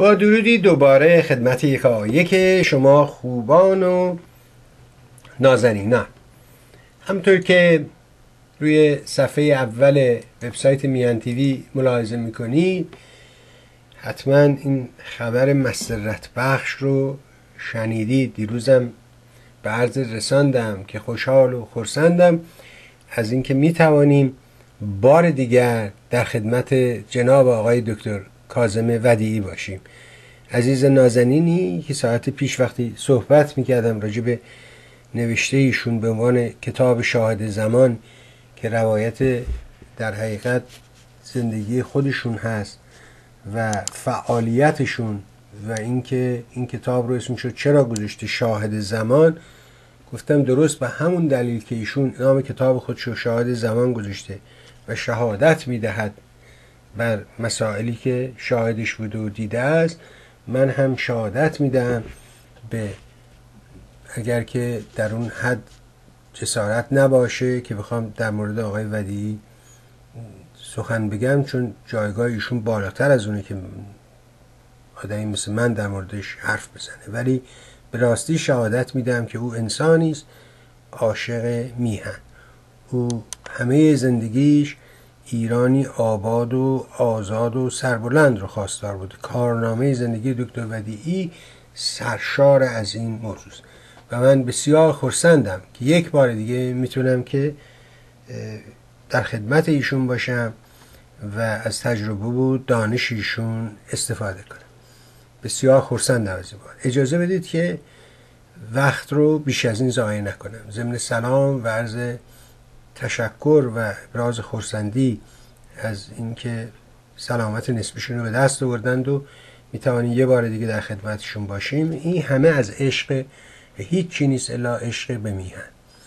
با درودی دوباره خدمت یکایک شما خوبان و نازنینان. همطور که روی صفحه اول وبسایت میان تیوی ملاحظه میکنید، حتما این خبر مسرت بخش رو شنیدید. دیروزم به عرض رساندم که خوشحال و خرسندم از اینکه میتوانیم بار دیگر در خدمت جناب آقای دکتر کاظم ودیعی باشیم. عزیز نازنینی که ساعت پیش وقتی صحبت میکردم راجع به نوشته ایشون به عنوان کتاب شاهد زمان که روایت در حقیقت زندگی خودشون هست و فعالیتشون و اینکه این کتاب رو اسمش شد چرا گذاشته شاهد زمان، گفتم درست به همون دلیل که ایشون نام کتاب خودش رو شاهد زمان گذاشته و شهادت میدهد بر مسائلی که شاهدش بوده و دیده است، من هم شهادت میدم به اگر که در اون حد جسارت نباشه که بخوام در مورد آقای ودیعی سخن بگم، چون جایگاه ایشون بالاتر از اونه که آدمی مثل من در موردش حرف بزنه، ولی به راستی شهادت میدم که او انسانی است عاشق میهن. او همه زندگیش ایرانی آباد و آزاد و سربلند رو خواستار بود. کارنامه زندگی دکتر ودیعی سرشار از این موضوع است و من بسیار خرسندم که یک بار دیگه میتونم که در خدمت ایشون باشم و از تجربه و دانش ایشون استفاده کنم. بسیار خرسندم از این بار. اجازه بدید که وقت رو بیش از این ضایع نکنم. ضمن سلام و عرض تشکر و ابراز خرسندی از اینکه سلامت نسبیشون رو به دست آوردند و میتوانیم یه بار دیگه در خدمتشون باشیم. این همه از عشق، هیچ چی نیست الا عشق به میهن.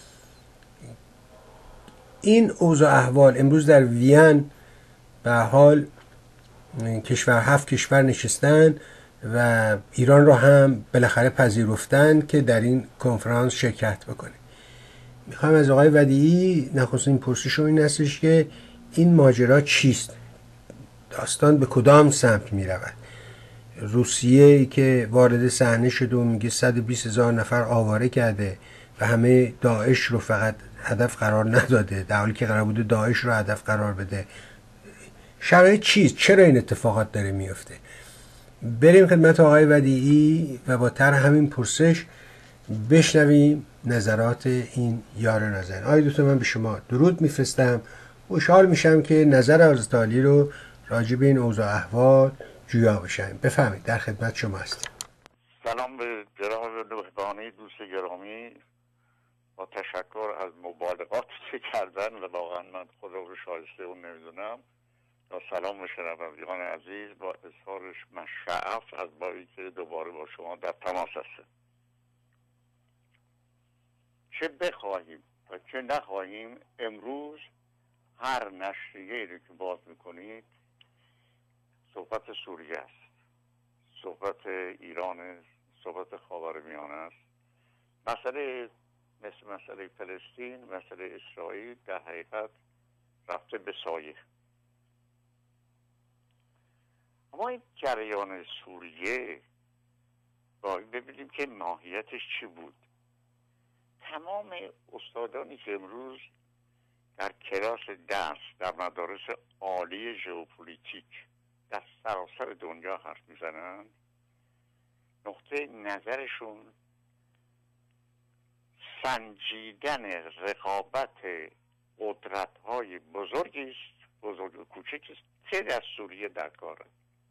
این اوضاع احوال امروز در وین به حال هفت کشور نشستن و ایران را هم بالاخره پذیرفتن که در این کنفرانس شرکت بکنه. میخوام از آقای ودیعی نخستین پرسش این هستش که این ماجرا چیست؟ داستان به کدام سمت میرود؟ روسیه که وارد صحنه شده و میگه 120,000 نفر آواره کرده و همه داعش رو فقط هدف قرار نداده، در حالی که قرار بوده داعش رو هدف قرار بده. شرایط چیست؟ چرا این اتفاقات داره میفته؟ بریم خدمت آقای ودیعی و با طرح همین پرسش بشنویم نظرات این یار نازنین. آقای دکتر، من به شما درود میفرستم. خوشحال میشم که نظر حضرت عالی رو راجع به این اوضاع احوال جویا بشیم. بفهمید، در خدمت شما هستیم. سلام به جناب نوهبانی دوست گرامی، با تشکر از مبالغات که کردن و واقعا من خدا رو شایسته اون نمیدونم. با سلام به شنوندگان عزیز، با اظهارش مشعف از باری که دوباره با شما در تماس هستم. چه بخواهیم و چه نخواهیم، امروز هر نشریه‌ای رو که باز میکنید صحبت سوریه است، صحبت ایران است، صحبت خاورمیانه است. مسئله مثل مسئله فلسطین، مسئله اسرائیل در حقیقت رفته به سایه. اما این جریان سوریه باید ببینیم که ماهیتش چی بود. تمام استادانی که امروز در کلاس درس در مدارس عالی ژئوپلیتیک در سراسر دنیا حرف میزنن، نقطه نظرشون سنجیدن رقابت قدرت‌های بزرگی است، بزرگ و کوچک است که در سوریه در کاره.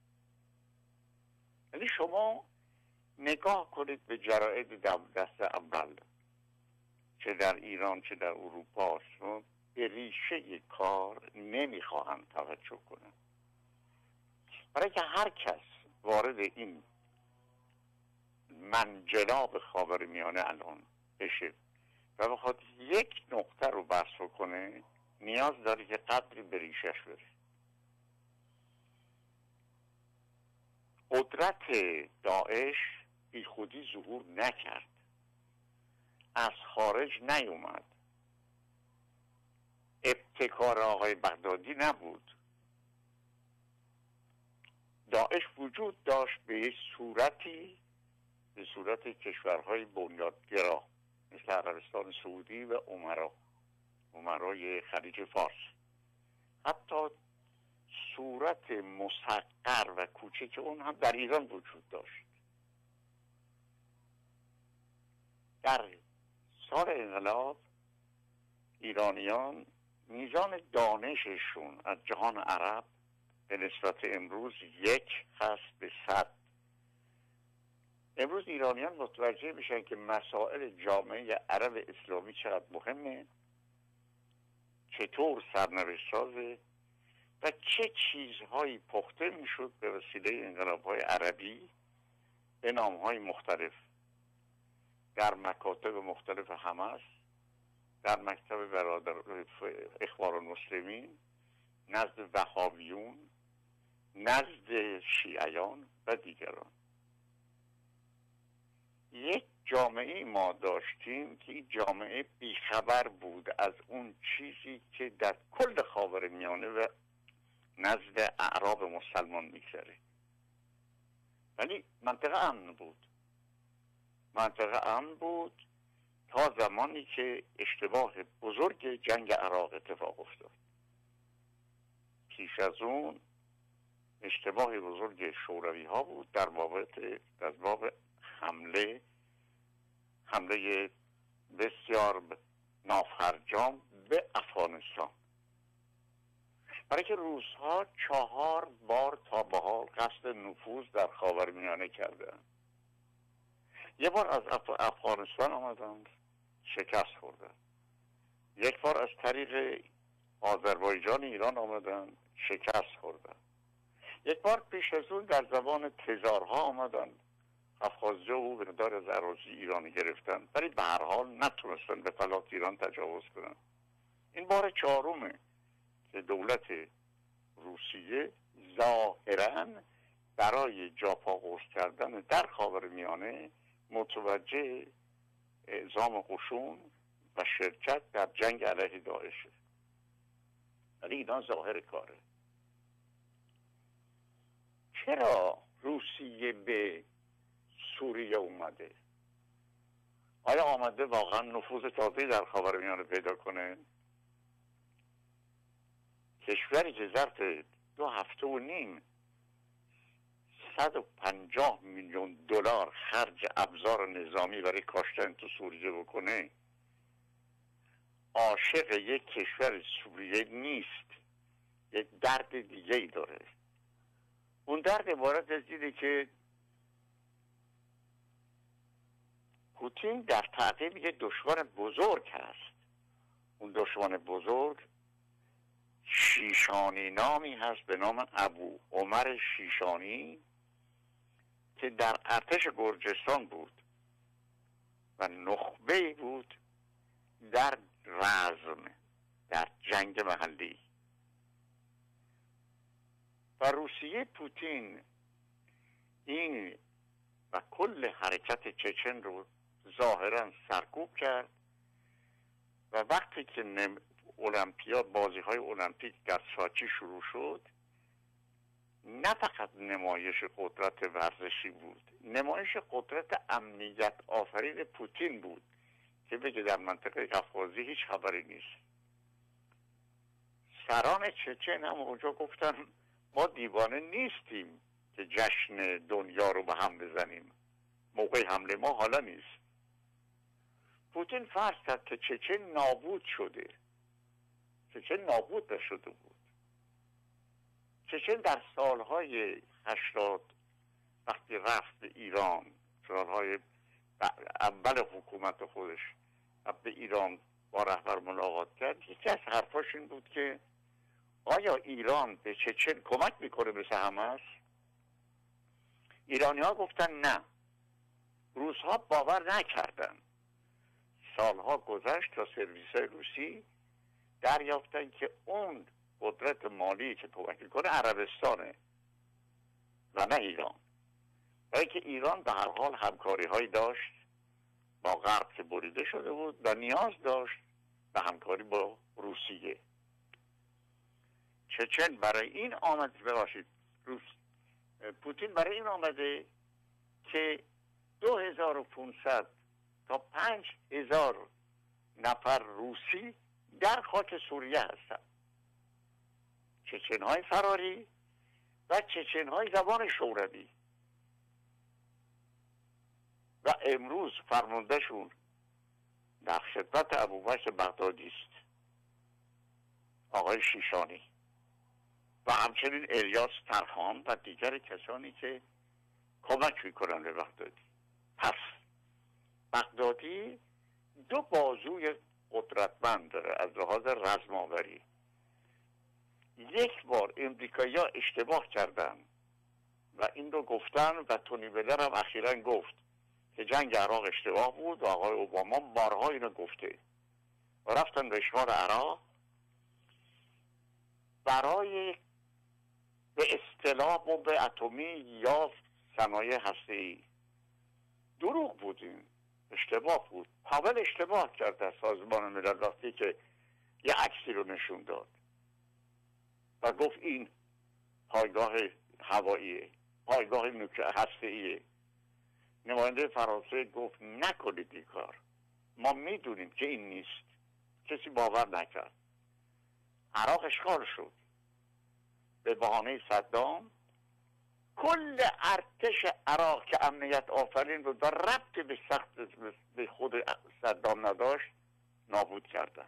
یعنی شما نگاه کنید به جراید دست اول، چه در ایران چه در اروپا، شما به ریشه کار نمیخواهند توجه کنند، برای که هر کس وارد این منجلاب خاورمیانه الان بشه و بخواد یک نقطه رو بحث کنه، نیاز داره که قدری به ریشش بره. قدرت داعش بی خودی ظهور نکرد، از خارج نیومد، ابتکار آقای بغدادی نبود. داعش وجود داشت به یک صورتی، به صورت کشورهای بنیادگرا مثل عربستان سعودی و امرای خلیج فارس. حتی صورت مصغر و کوچک اون هم در ایران وجود داشت. در سال انقلاب ایرانیان میزان دانششون از جهان عرب به نسبت امروز 1 هست به 100. امروز ایرانیان متوجه میشن که مسائل جامعه عرب اسلامی چقدر مهمه، چطور سرنوشت سازه و چه چیزهایی پخته میشد به وسیله انقلاب‌های عربی به نام‌های مختلف در مکاتب مختلف حماس، در مکتب برادر اخوان المسلمین، نزد وهابیون، نزد شیعیان و دیگران. یک جامعه ما داشتیم که این جامعه بیخبر بود از اون چیزی که در کل خاورمیانه و نزد اعراب مسلمان میگذره، ولی منطقه امن بود تا زمانی که اشتباه بزرگ جنگ عراق اتفاق افتاد. پیش از اون اشتباه بزرگ شوروی ها بود در باب حمله بسیار نافرجام به افغانستان، برای که روس‌ها 4 بار تا به حال قصد نفوذ در خاورمیانه کردند. یک بار از افغانستان آمدند، شکست خوردند. یک بار از طریق آذربایجان ایران آمدند، شکست خوردند. یک بار پیش از اون در زبان تزارها آمدند، افغازجه و مقدار از اراضی ایرانی گرفتن، ولی به هر حال نتونستن به فلات ایران تجاوز کنن. این بار 4مه که دولت روسیه ظاهراً برای جاپا قرص کردن در خاورمیانه متوجه اعزام قشون و شرکت در جنگ علیه داعشه، ولی اینا ظاهر کاره. چرا روسیه به سوریه اومده؟ آیا آمده واقعا نفوذ تازه‌ای در خاورمیانه پیدا کنه؟ کشوری که ظرف 2 هفته و نیم 150 میلیون دلار خرج ابزار نظامی برای کاشتن تو سوریه بکنه، عاشق یک کشور سوریه نیست، یک درد دیگه ای داره. اون درد عبارت از اینه که پوتین در تعقیب یک دشمن بزرگ هست. اون دشمن بزرگ شیشانی نامی هست به نام ابو عمر شیشانی که در ارتش گرجستان بود و نخبه‌ای بود در رزم، در جنگ محلی. و روسیه پوتین این و کل حرکت چچن رو ظاهرا سرکوب کرد و وقتی که المپیاد، بازی‌های المپیک در ساچی شروع شد، نه فقط نمایش قدرت ورزشی بود، نمایش قدرت امنیت آفرین پوتین بود که بگه در منطقه قفقازی هیچ خبری نیست. سران چچن هم اونجا گفتن ما دیوانه نیستیم که جشن دنیا رو به هم بزنیم، موقع حمله ما حالا نیست. پوتین فرض کرد که چچن نابود شده. چچن نابود نشده بود. چچن در سالهای 80 وقتی رفت به ایران، سالهای اول حکومت خودش به ایران با رهبر ملاقات کرد، یکی از حرفاش این بود که آیا ایران به چچن کمک میکنه مثل حماس؟ ایرانی ها گفتن نه. روس ها باور نکردن. سالها گذشت تا سرویس روسی دریافتن که اون قدرت مالی که کمک میکنه عربستانه و نه ایران. برای که ایران به هر حال همکاری هایی داشت با غرب که بریده شده بود و نیاز داشت به همکاری با روسیه. چچن برای این آمد، ببخشید، پوتین برای این آمده که 2500 تا 5000 نفر روسی در خاک سوریه هستند، چچنهای فراری و چچنهای زبان شوروی. و امروز فرماندهشون در خدمت ابوبکر بغدادی است، آقای شیشانی، و همچنین الیاس ترخان و دیگر کسانی که کمک میکنن به بغدادی. پس بغدادی دو بازوی قدرتمند داره از لحاظ رزماوری. یک بار امریکایی‌ها اشتباه کردن و این رو گفتن و تونی بلر هم اخیراً گفت که جنگ عراق اشتباه بود و آقای اوباما بارها اینو گفته و رفتن به اشغال عراق برای به اصطلاح بمب اتمی یا صنایع هسته‌ای. دروغ بود، این اشتباه بود. پاول اشتباه کرد در سازمان ملل وقتی که یه عکسی رو نشون داد و گفت این پایگاه هواییه، پایگاه هسته‌ایه. نماینده فرانسه گفت نکنید این کار، ما میدونیم که این نیست. کسی باور نکرد. عراق اشغال شد به بهانه صدام. کل ارتش عراق که امنیت آفرین بود و ربط به سخت به خود صدام نداشت نابود کردن.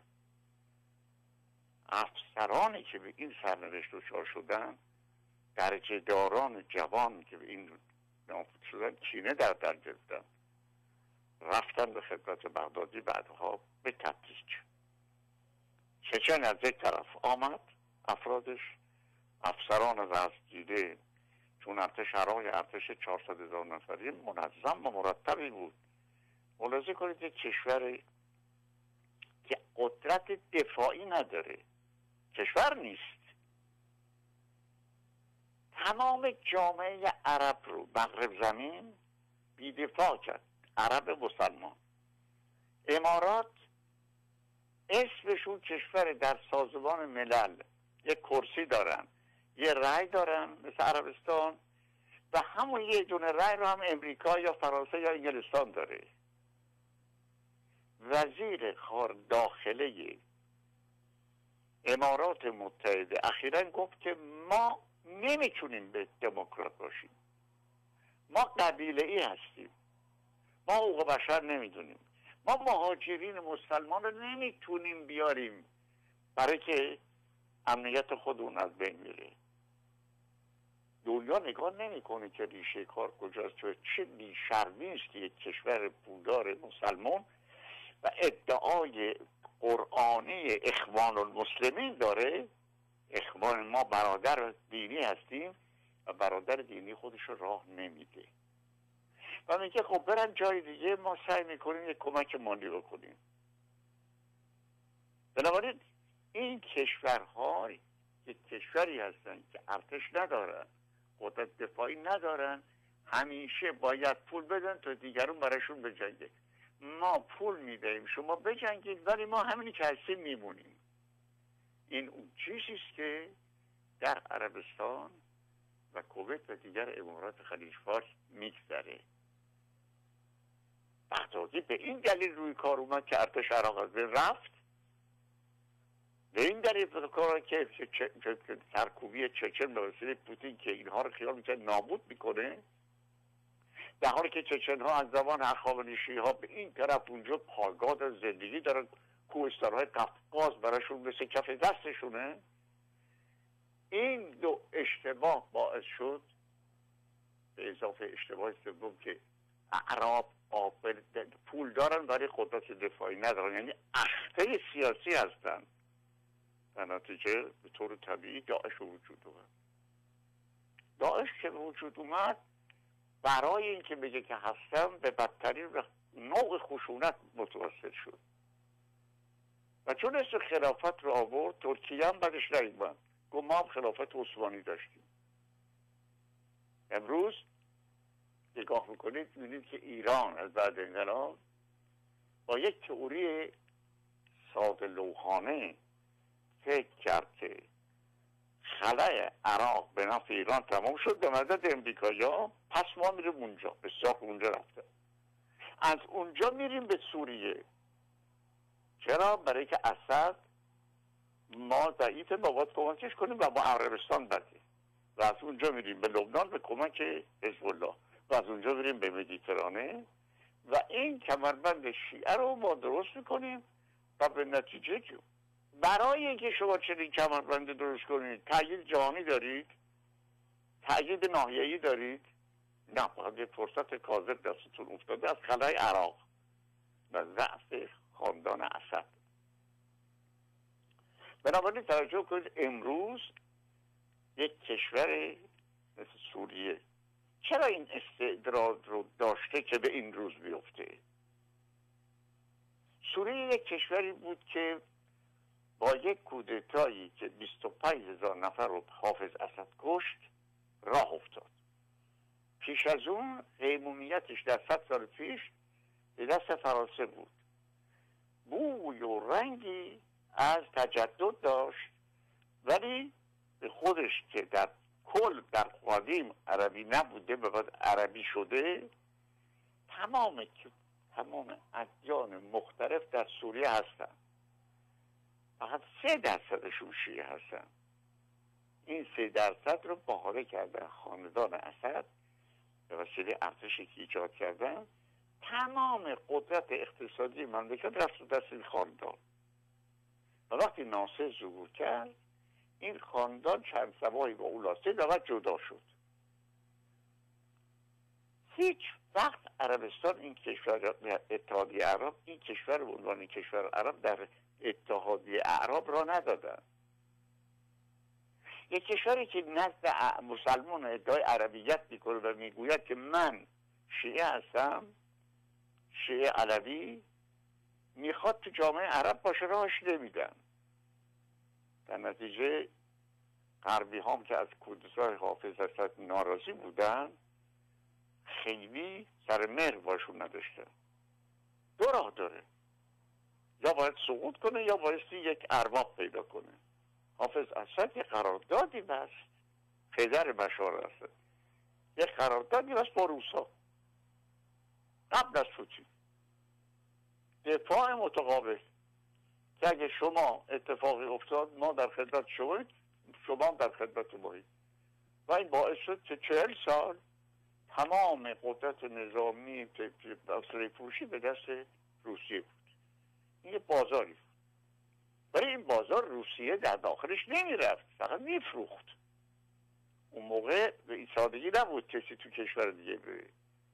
افسرانی که به این سرنوشت دچار شدن، درجه داران جوان که به این نابود شدن، کینه در گرفتن، رفتن به خدمت بغدادی. بعدها به تدریج چچن از یک طرف آمد، افرادش، افسران رزمدیده، چون ارتش عراق ارتش 400,000 نفری منظم و مرتبی بود. ملاحظه کنید یک کشوری که قدرت دفاعی نداره، کشور نیست، تمام جامعه عرب رو مغرب زمین بی‌دفاع کرد. عرب مسلمان. امارات اسمشون کشور در سازمان ملل یک کرسی دارن، یه رأی دارن مثل عربستان، و همون یه دونه رأی رو هم امریکا یا فرانسه یا انگلستان داره. وزیر خارجه داخله امارات متحده اخیراً گفت که ما نمیتونیم به دموکرات باشیم، ما قبیله ای هستیم، ما حقوق بشر نمیدونیم، ما مهاجرین مسلمان رو نمیتونیم بیاریم برای که امنیت خودمون از بین میره. دنیا نگاه نمیکنه که ریشه کار کجاست. چه بی‌شرمی است که یک کشور پولدار مسلمان و ادعای قرآنی اخوان المسلمین داره. اخوان، ما برادر دینی هستیم، و برادر دینی خودش رو راه نمیده و میگه خب برن جای دیگه، ما سعی میکنیم یک کمک مالی بکنیم. بنابراین این کشورها یک کشوری هستن که ارتش ندارن، قدرت دفاعی ندارن، همیشه باید پول بدن تا دیگرون براشون بجنگه. ما پول میدهیم شما بجنگید، ولی ما همینی که هستیم میمونیم. این اون چیزیست که در عربستان و کویت و دیگر امارات خلیج فارس میگذره. بغدادی به این دلیل روی کار اومد که ارتش عراق از بین رفت، به این دلیل کار که سرکوبی چچن به وسیله پوتین که اینها رو خیال میکنه نابود میکنه، در حالی که چچن ها از زمان هخامنشی ها به این طرف اونجا پایگاه زندگی دارن، کوهستان های قفقاز براشون مثل کف دستشونه. این دو اشتباه باعث شد، به اضافه اشتباه سوم که اعراب پول دارن برای قدرت دفاعی ندارن، یعنی اخته سیاسی هستن، در نتیجه به طور طبیعی داعش وجود اومد. داعش که وجود اومد برای اینکه بگه که هستم به بدترین نوع خشونت متوسل شد و چون اسم خلافت رو آورد، ترکیه هم بعدش نیومد، گفت ما هم خلافت عثمانی داشتیم. امروز نگاه میکنید میبینید که ایران از بعد انقلاب با یک تئوری ساده لوحانه فکر کرد که خلای عراق به نفع ایران تمام شد به مدد امریکایی‌ها، پس ما میریم اونجا. بسیار اونجا رفته. از اونجا میریم به سوریه. چرا؟ برای که اسد ما ضعیف بابات کمکش کنیم و با عربستان بدیم. و از اونجا میریم به لبنان به کمک حزب الله و از اونجا میریم به مدیترانه و این کمربند شیعه رو ما درست میکنیم و به نتیجه که برای اینکه شما چنین کمربند درست کنید تأیید جهانی دارید، تأیید ناحیه‌ای دارید، نه، فقط یه فرصت کاذب دستتون افتاده از خلای عراق و ضعف خاندان اسد. بنابراین توجه کنید امروز یک کشور مثل سوریه چرا این استعداد رو داشته که به این روز بیفته؟ سوریه یک کشوری بود که با یک کودتایی که 25,000 نفر رو حافظ اسد کشت راه افتاد. پیش از اون قیمومیتش در 100 سال پیش به دست فرانسه بود. بوی و رنگی از تجدد داشت، ولی به خودش که در کل در قدیم عربی نبوده به بعد عربی شده. تمام ادیان مختلف در سوریه هستن، فقط 3% شیعه هستن. این 3% رو بحاله کردن خاندان اسد به وسیله ارتشی که ایجاد کردن. تمام قدرت اقتصادی مملکت رفت دست این خاندان و وقتی ناصر ظهور کرد این خاندان چند سبایی با او لاستید و جدا شد. هیچ وقت عربستان این کشور اتحادیه عرب این کشور به عنوان کشور عرب در اتحادیه عرب را ندادن. یک کشوری که نزد مسلمان ادعای عربیت میکنه و میگوید که من شیعه هستم، شیعه علوی، میخواد تو جامعه عرب باشه راهش نمیدن. در نتیجه غربی هم که از کودتای حافظ اسد ناراضی بودن خیلی سر مهر باشون نداشتن. دو راه داره، یا باید سقوط کنه یا بایستی یک ارباب پیدا کنه. حافظ اسد یک قراردادی بست، پدر بشار اسد یک قراردادی بست با روسا قبل از پوتین، دفاع متقابل که اگه شما اتفاقی افتاد ما در خدمت شمایید، شما در خدمت مایید. و این باعث شد که 40 سال تمام قدرت نظامی اسلحه فروشی به دست روسیه بود. این یه بازاری بود، ولی این بازار روسیه در داخلش نمیرفت، فقط میفروخت. اون موقع به این سادگی نبود کسی تو کشور دیگه بره.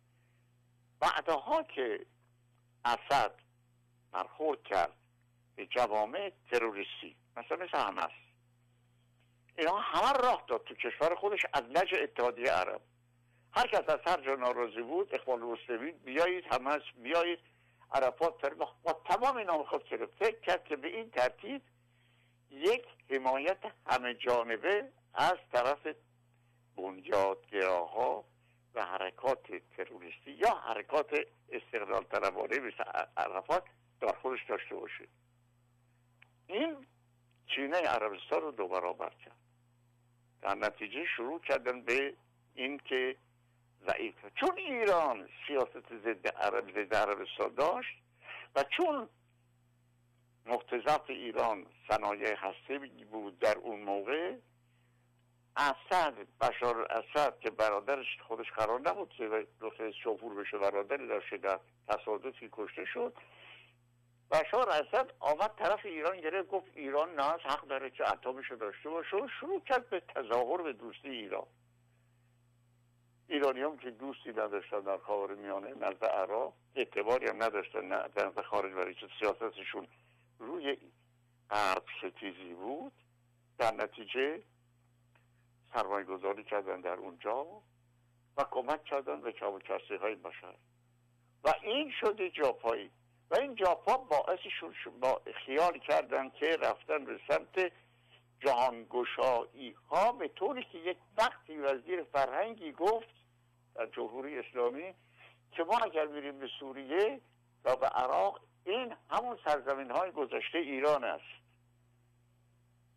بعدها که اسد برخورد کرد به جوامع تروریستی مثل حماس، اینا همه راه داد تو کشور خودش از لج اتحادیه عرب. هر کس از هر جا ناراضی بود، اخوان المسلمین بیایید، حماس بیایید، عرفات با تمام اینا میخواد کرد. فکر کرد که به این ترتیب یک حمایت همه جانبه از طرف بنیادگراها و حرکات تروریستی یا حرکات استقلال طلبانه مثل عرفات در خودش داشته باشه. این چینه عربستان رو دو برابر کرد. در نتیجه شروع کردن به این که ضعیفه، چون ایران سیاست ضد عربستان داشت و چون مقتضیات ایران صنایع هسته‌ای بود در اون موقع. اسد، بشار اسد که برادرش خودش قرار نبود که رئیس جمهور بشه، برادری داشته، در تصادفی کشته شد. بشار اسد آمد طرف ایران گرفت، گفت ایران نه حق داره که اتمشو داشته باشه و شروع کرد به تظاهر به دوستی ایران. ایرانی هم که دوستی نداشتن در خاورمیانه نزد عراق، اعتباری هم نداشتن نزد خارج، برای که سیاستشون روی غرب ستیزی بود. در نتیجه سرمایه گذاری کردن در اونجا و کمک کردن به کم و کسری های بشر و این شده جاپایی. و این جاپا باعثشون با خیال کردن که رفتن به سمت جهانگشایی ها، به طوری که یک وقتی وزیر فرهنگی گفت در جمهوری اسلامی که ما اگر میریم به سوریه و به عراق این همون سرزمین های گذشته ایران است.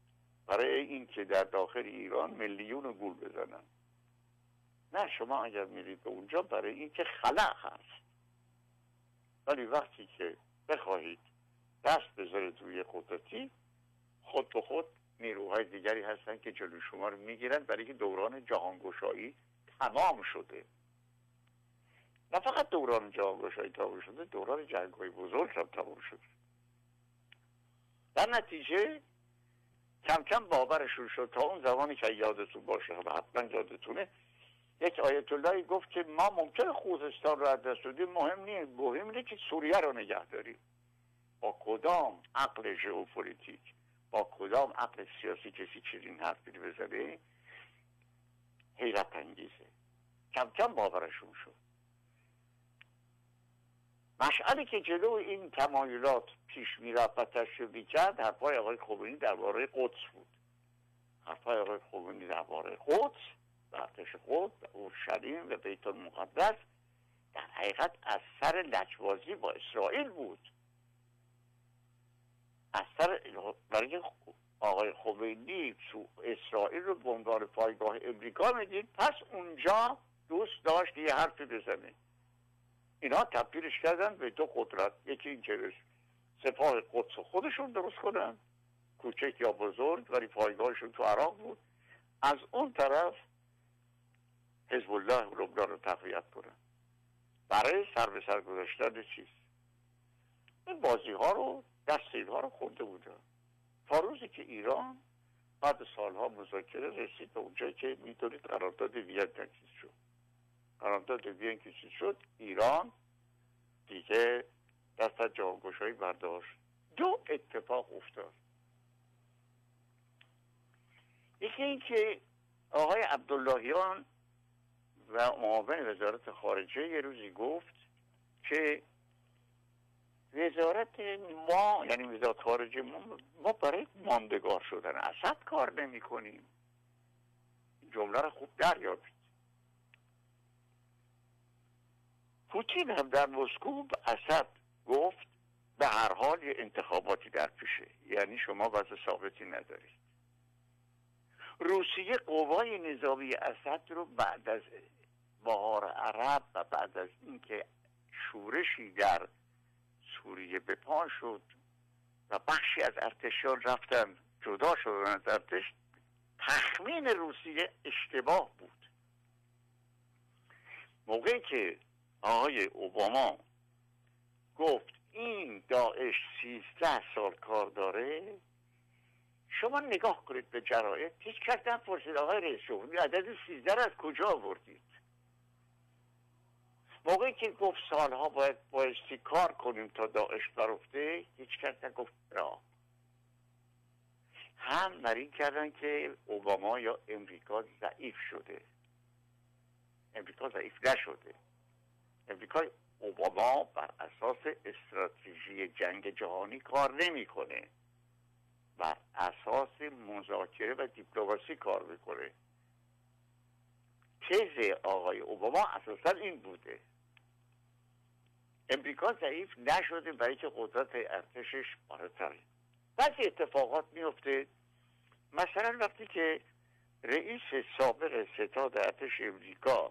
برای این که در داخل ایران میلیون گول بزنن. نه، شما اگر میرید به اونجا برای این که خلأ هست، ولی وقتی که بخواهید دست بذارید روی قدرتی، خود به خود نیروهای دیگری هستن که جلوی شما رو میگیرن، برای که دوران جهانگشایی تمام شده. نه فقط دوران جهانگشایی تمام شده، دوران جنگ‌های بزرگ هم تمام شده. در نتیجه کم کم باورشون شد. تا اون زمانی که یادتون باشه و حتما یادتونه، یک آیت اللهی گفت که ما ممکنه خوزستان رو از دست بدیم، مهم نیست، مهم اینه که سوریه رو نگه داریم. با کدام عقل ژئوپلیتیک، با کدام عقل سیاسی کسی چنین حرفی بزنه؟ حیرت انگیزه. کم کم باورشون شد. مشعلی که جلو این تمایلات پیش میرفت و تشریح میکرد حرفای آقای خمینی درباره قدس بود. حرفای آقای خمینی درباره قدس و ارتش قدس و اورشلیم و بیت المقدس در حقیقت از سر لجبازی با اسرائیل بود. از سر برای آقای خمینی اسرائیل رو به عنوان پایگاه امریکا میدید، پس اونجا دوست داشت یه حرفی بزنه. اینا تبدیلش کردن به دو قدرت، یکی این که سپاه قدس خودشون درست کنن، کوچک یا بزرگ، ولی پایگاهشون تو عراق بود. از اون طرف حزب الله لبنان رو تقویت کنن برای سر به سر گذاشتن چیز. این بازی ها رو، دست اینها رو خورده بودن تا روزی که ایران بعد سالها مذاکره رسید به اونجایی که میدونید قرارداد وین تأسیس شد. قرارداد وین که چیز شد، ایران دیگه دست از جهانگشایی برداشت. دو اتفاق افتاد. یکی این که آقای عبداللهیان و معاون وزارت خارجه یه روزی گفت که وزارت ما، یعنی وزارت خارجه ما برای ماندگار شدن اسد کار نمی کنیم. جمله رو خوب دریابید. پوتین هم در مسکو به اسد گفت به هر حال یه انتخاباتی در پیشه، یعنی شما وضع ثابتی ندارید. روسیه قوای نظامی اسد رو بعد از بهار عرب و بعد از اینکه شورشی در سوریه به پا شد و بخشی از ارتشان رفتن جدا شدن از ارتش، تخمین روسیه اشتباه بود. موقعی که آقای اوباما گفت این داعش 13 سال کار داره، شما نگاه کنید به جرائد. هیچ کس نپرسید آقای رئیس جمهور عدد 13 را از کجا آوردید؟ موقعی که گفت سالها بایستی کار کنیم تا داعش برفته، هیچ کس نگفت را. هم بر این کردن که اوباما یا امریکا ضعیف شده. امریکا ضعیف نشده. امریکا، اوباما بر اساس استراتژی جنگ جهانی کار نمیکنه، بر اساس مذاکره و دیپلماسی کار میکنه. تز آقای اوباما اساسا این بوده. امریکا ضعیف نشده برای که قدرت ارتشش بالاتره. بعضی اتفاقات میفته. مثلا وقتی که رئیس سابق ستاد ارتش امریکا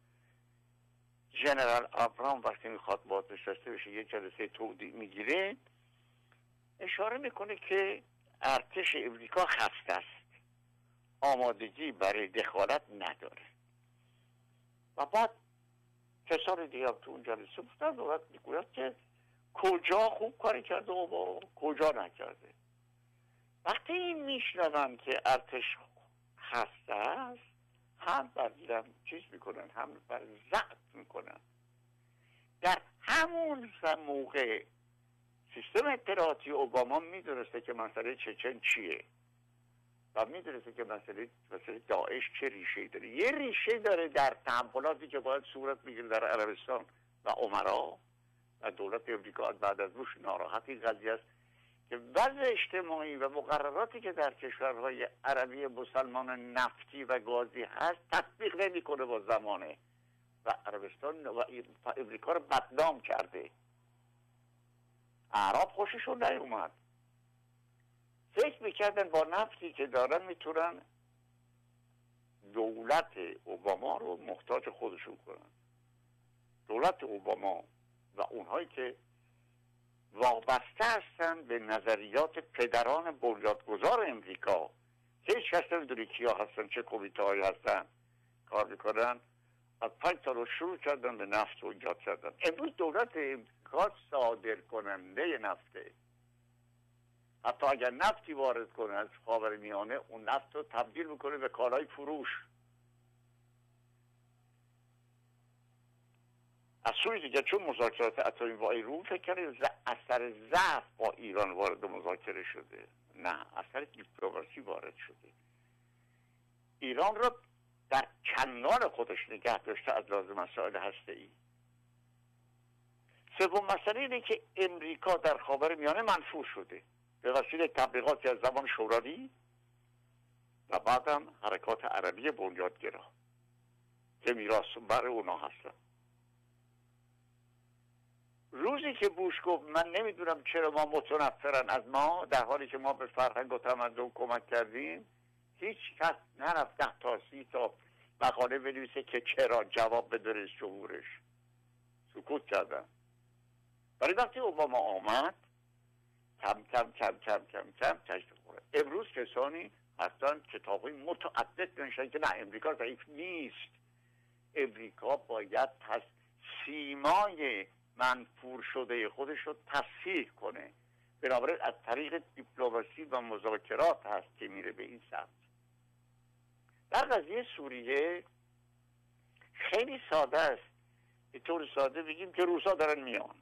ژنرال ابرام وقتی میخواد بازنشسته بشه یه جلسه تودیع میگیره، اشاره میکنه که ارتش امریکا خسته است، آمادگی برای دخالت نداره. و بعد کسان دیگه هم تو اون جلسه بودن و میگوید که کجا خوب کاری کرده و کجا نکرده. وقتی این میشنون که ارتش خسته است، هم برگیرن چیز میکنن، هم بر ضعف میکنن. در همون موقع سیستم اطلاعاتی اوباما میدونسته که مسئله چچن چیه و میدونسته که مسئله داعش چه ریشه داره. یه ریشه داره در تحولاتی که باید صورت میگیره در عربستان و امرا و دولت امریکا بعد از بوش ناراحتی قضیه است که وضع اجتماعی و مقرراتی که در کشورهای عربی مسلمان نفتی و گازی هست تطبیق نمیکنه با زمانه و عربستان و امریکا رو بدنام کرده. اعراب خوششون نیومد. فکر میکردن با نفتی که دارن میتونن دولت اوباما رو محتاج خودشون کنن. دولت اوباما و اونهایی که وابسته هستن به نظریات پدران بنیادگذار امریکا که هیچ کس نمیدونه کیا هستن، چه کمیته هایی هستن کار میکنن، از 5 سال رو شروع کردن به نفت رو ایجاد کردن. امروز دولت امریکا صادر کننده نفته. حتی اگر نفتی وارد کنه از خاورمیانه، اون نفت رو تبدیل میکنه به کالای فروش. از سوی دیگه چون مذاکرات اتمی با ایران فکر کنید اثر ضعف با ایران وارد مذاکره شده، نه، اثر دیپلماسی وارد شده. ایران رو در کنار خودش نگه داشته از لحاظ مسائل هسته‌ای. سوم مسئله اینه که امریکا در خاورمیانه منفور شده به وسیله تبلیغاتی از زمان شوروی و بعدم حرکات عربی بنیادگرا که میراث‌بر اونا هستن. روزی که بوش گفت من نمیدونم چرا ما متنفرن از ما، در حالی که ما به فرهنگ و تمدن کمک کردیم، هیچ کس نرفت 10 تا 30 تا مقاله بنویسه که چرا جواب بده رئیس جمهورش. سکوت کردن. ولی وقتی اوباما آمد کم کم کم کم کم کم تشریف آورد. امروز کسانی هستن کتاب‌های متعدد نوشتن که نه، امریکا ضعیف نیست، امریکا باید پس سیمای منفور شده خودش رو تصحیح کنه. بنابراین از طریق دیپلماسی و مذاکرات هست که میره به این سمت. در قضیه سوریه خیلی ساده است. به طور ساده بگیم که روسا دارن میان،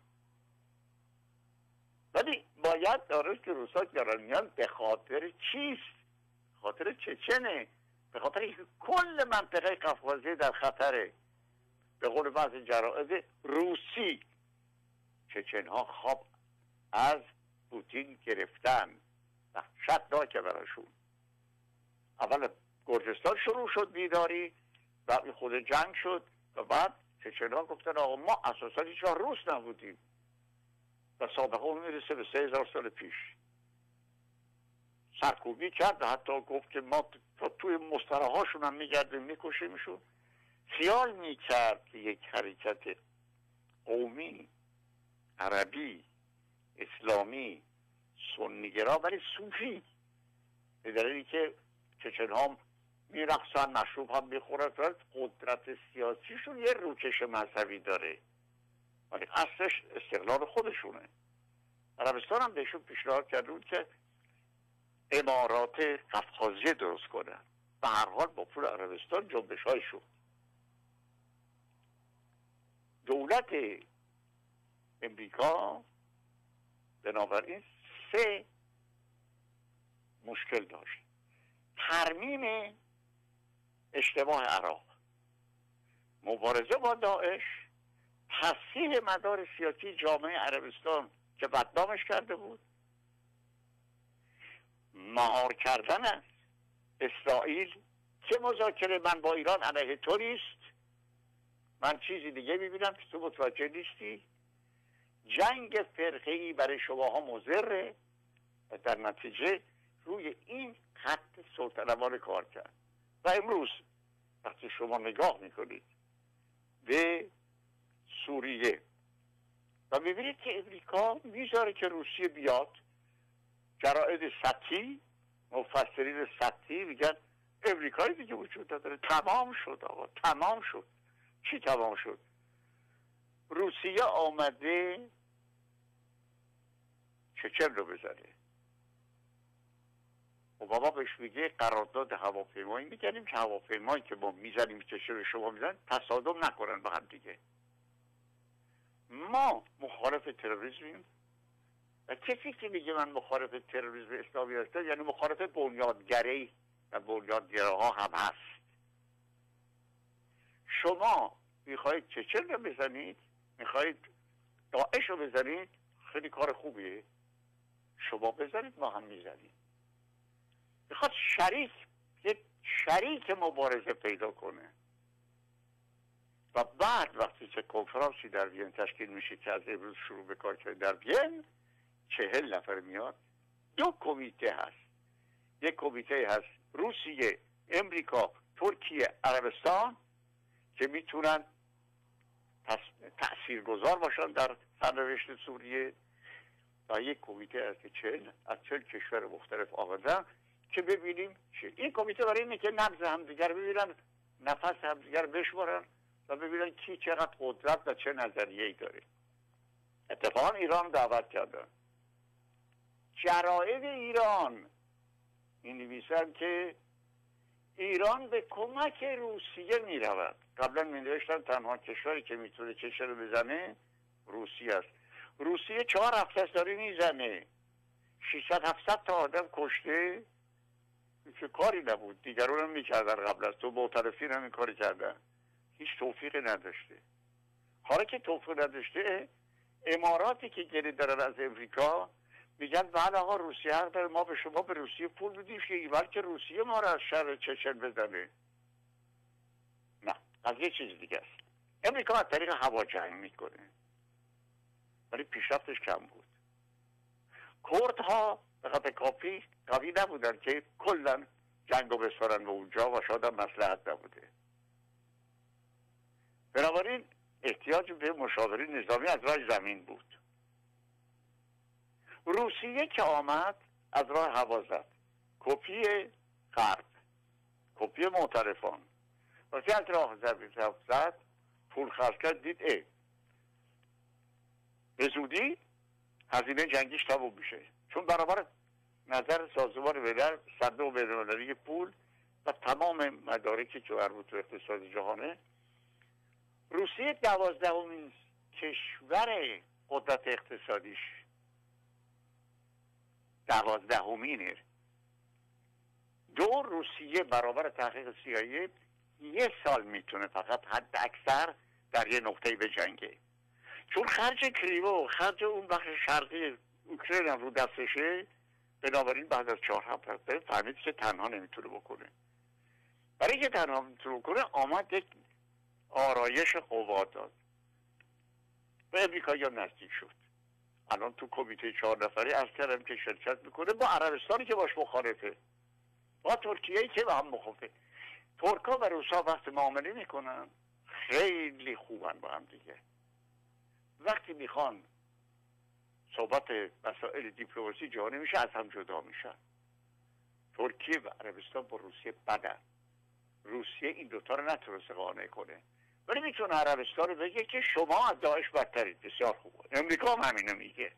ولی باید داره که روسا دارن میان به خاطر چیست؟ خاطر چچنه، به خاطر اینکه کل منطقه قفقازیه در خطره. به قول بعضی جرائد روسی، چچنها خواب از پوتین گرفتن، وحشتناکه براشون. اول گرجستان شروع شد بیداری، بعد خود جنگ شد و بعد چچنها گفتن آقا ما اساسا هیچ وقت روس نبودیم و سابقه اون میرسه به 3000 سال پیش. سرکوبی کرد و حتی گفت که ما توی مستراحاشون هم میگردیم میکشیمشون. خیال میکرد که یک حرکت قومی، عربی، اسلامی، سنیگرا ولی صوفی، به دلیلی که چچنها میرقصن، مشروب هم میخورن، قدرت سیاسیشون یه روکش مذهبی داره ولی اصلش استقلال خودشونه. عربستان هم بهشون پیشنهاد کرده بود که امارات قفقازیه درست کنن. به هر حال با پول عربستان جنبش های شد. دولت امریکا بنابراین 3 مشکل داشت: ترمیم اشتباه عراق، مبارزه با داعش، تصحیح مدار سیاسی جامعه عربستان که بدنامش کرده بود، مهار کردن اسرائیل که مذاکره من با ایران علیه تو نیست، من چیزی دیگه میبینم که تو متوجه نیستی، جنگ فرقه‌ای برای شماها مضره و در نتیجه روی این خط سلطنوار کار کرد. و امروز وقتی شما نگاه میکنید به سوریه و میبینید که امریکا میذاره که روسیه بیاد، جرائد سطحی، مفسرین سطحی میگن امریکایی دیگه وجود نداره، تمام شد آقا، تمام شد. چی تمام شد؟ روسیه آمده چچن رو بزنه. اوباما بهش میگه قرارداد هواپیمایی میکنیم که هواپیمایی که ما میزنیم چچن رو شما میزنیم تصادم نکنن با هم دیگه. ما مخالف تروریسمیم و کسی که میگه من مخالف تروریسم اسلامی هستم یعنی مخالف بنیادگری و بنیادگراها هم هست. شما میخواید چچن رو بزنید، میخواید داعش رو بزنید، خیلی کار خوبیه، شما بزنید ما هم میزنید. میخواد یک شریک مبارزه پیدا کنه و بعد وقتی که کنفرانسی در وین تشکیل میشه که از امروز شروع به کار کرده در وین، 40 نفر میاد، 2 کمیته هست یک کمیته هست، روسیه، امریکا، ترکیه، عربستان، که میتونن تأثیرگذار باشن در سرنوشت سوریه، و یک کمیته هست که از 40 کشور مختلف آمدن که ببینیم چه. این کمیته برای اینه که نبض همدیگر ببینن، نفس همدیگر بشمارن و ببینن کی چقدر قدرت و چه نظریه‌ای داره. اتفاقا ایران دعوت کردن. جراید ایران این نویسن که ایران به کمک روسیه می رود. قبلا می نوشتن تنها کشوری که میتونه چشه رو بزنه روسیه است. روسیه 4 هفته داره میزنه، 600-700 تا آدم کشته، که کاری نبود، دیگرون هم میکردن قبل از تو، معترفین هم این کاری کردن، هیچ توفیقی نداشته. حالا که توفیق نداشته، اماراتی که گله دارن از امریکا میگن بله آقا روسیه حق داره، ما به شما به روسیه پول میدیم که روسیه ما را از شر چچن بزنه. نه، از یه چیز دیگه است. امریکا از طریق هوا جنگ میکنه، ولی پیشرفتش کم بود. کردها به قدر کافی قوی نبودن که کلا جنگو بسپارن به اونجا و شاید هم مصلحت نبوده. بنابراین احتیاج به مشاوره نظامی از راه زمین بود. روسیه که آمد از راه هوا زد، کپی غرب، کپی معترفان. وقتی از راه زد پول خرج کرد، دید به زودی هزینه جنگیش تموم میشه، چون برابر نظر سازمان ملل، صندوق بین‌المللی پول و تمام مدارکی که مربوط به اقتصاد جهانه، روسیه 12مین کشور قدرت اقتصادیش، 12مینه. روسیه برابر تحقیق CIA 1 سال میتونه فقط حد اکثر در یه نقطه به جنگه، چون خرج کریمو، خرج اون بخش شرقی اوکراین هم رو دستشه. بنابراین بعد از 4 هفته فهمید که تنها نمیتونه بکنه. برای که تنها نمیتونه بکنه آمد یک آرایش قوا داد، به امریکا یا نزدیک شد. الان تو کمیته 4 نفری از کردم که شرکت میکنه، با عربستانی که باش مخالفه، با ترکیه‌ای که با هم مخالفه. ترکا و روسا وقت معامله میکنن خیلی خوبن با هم دیگه. وقتی میخوان صحبت مسائل دیپلماسی جهانی میشه، از هم جدا میشن. ترکیه و عربستان با روسیه بدن. روسیه این دوتا رو نتونسته قانع کنه، ولی میتونه عربستان رو بگه که شما از داعش بدترید. بسیار خوبه. امریکا هم همینو میگه.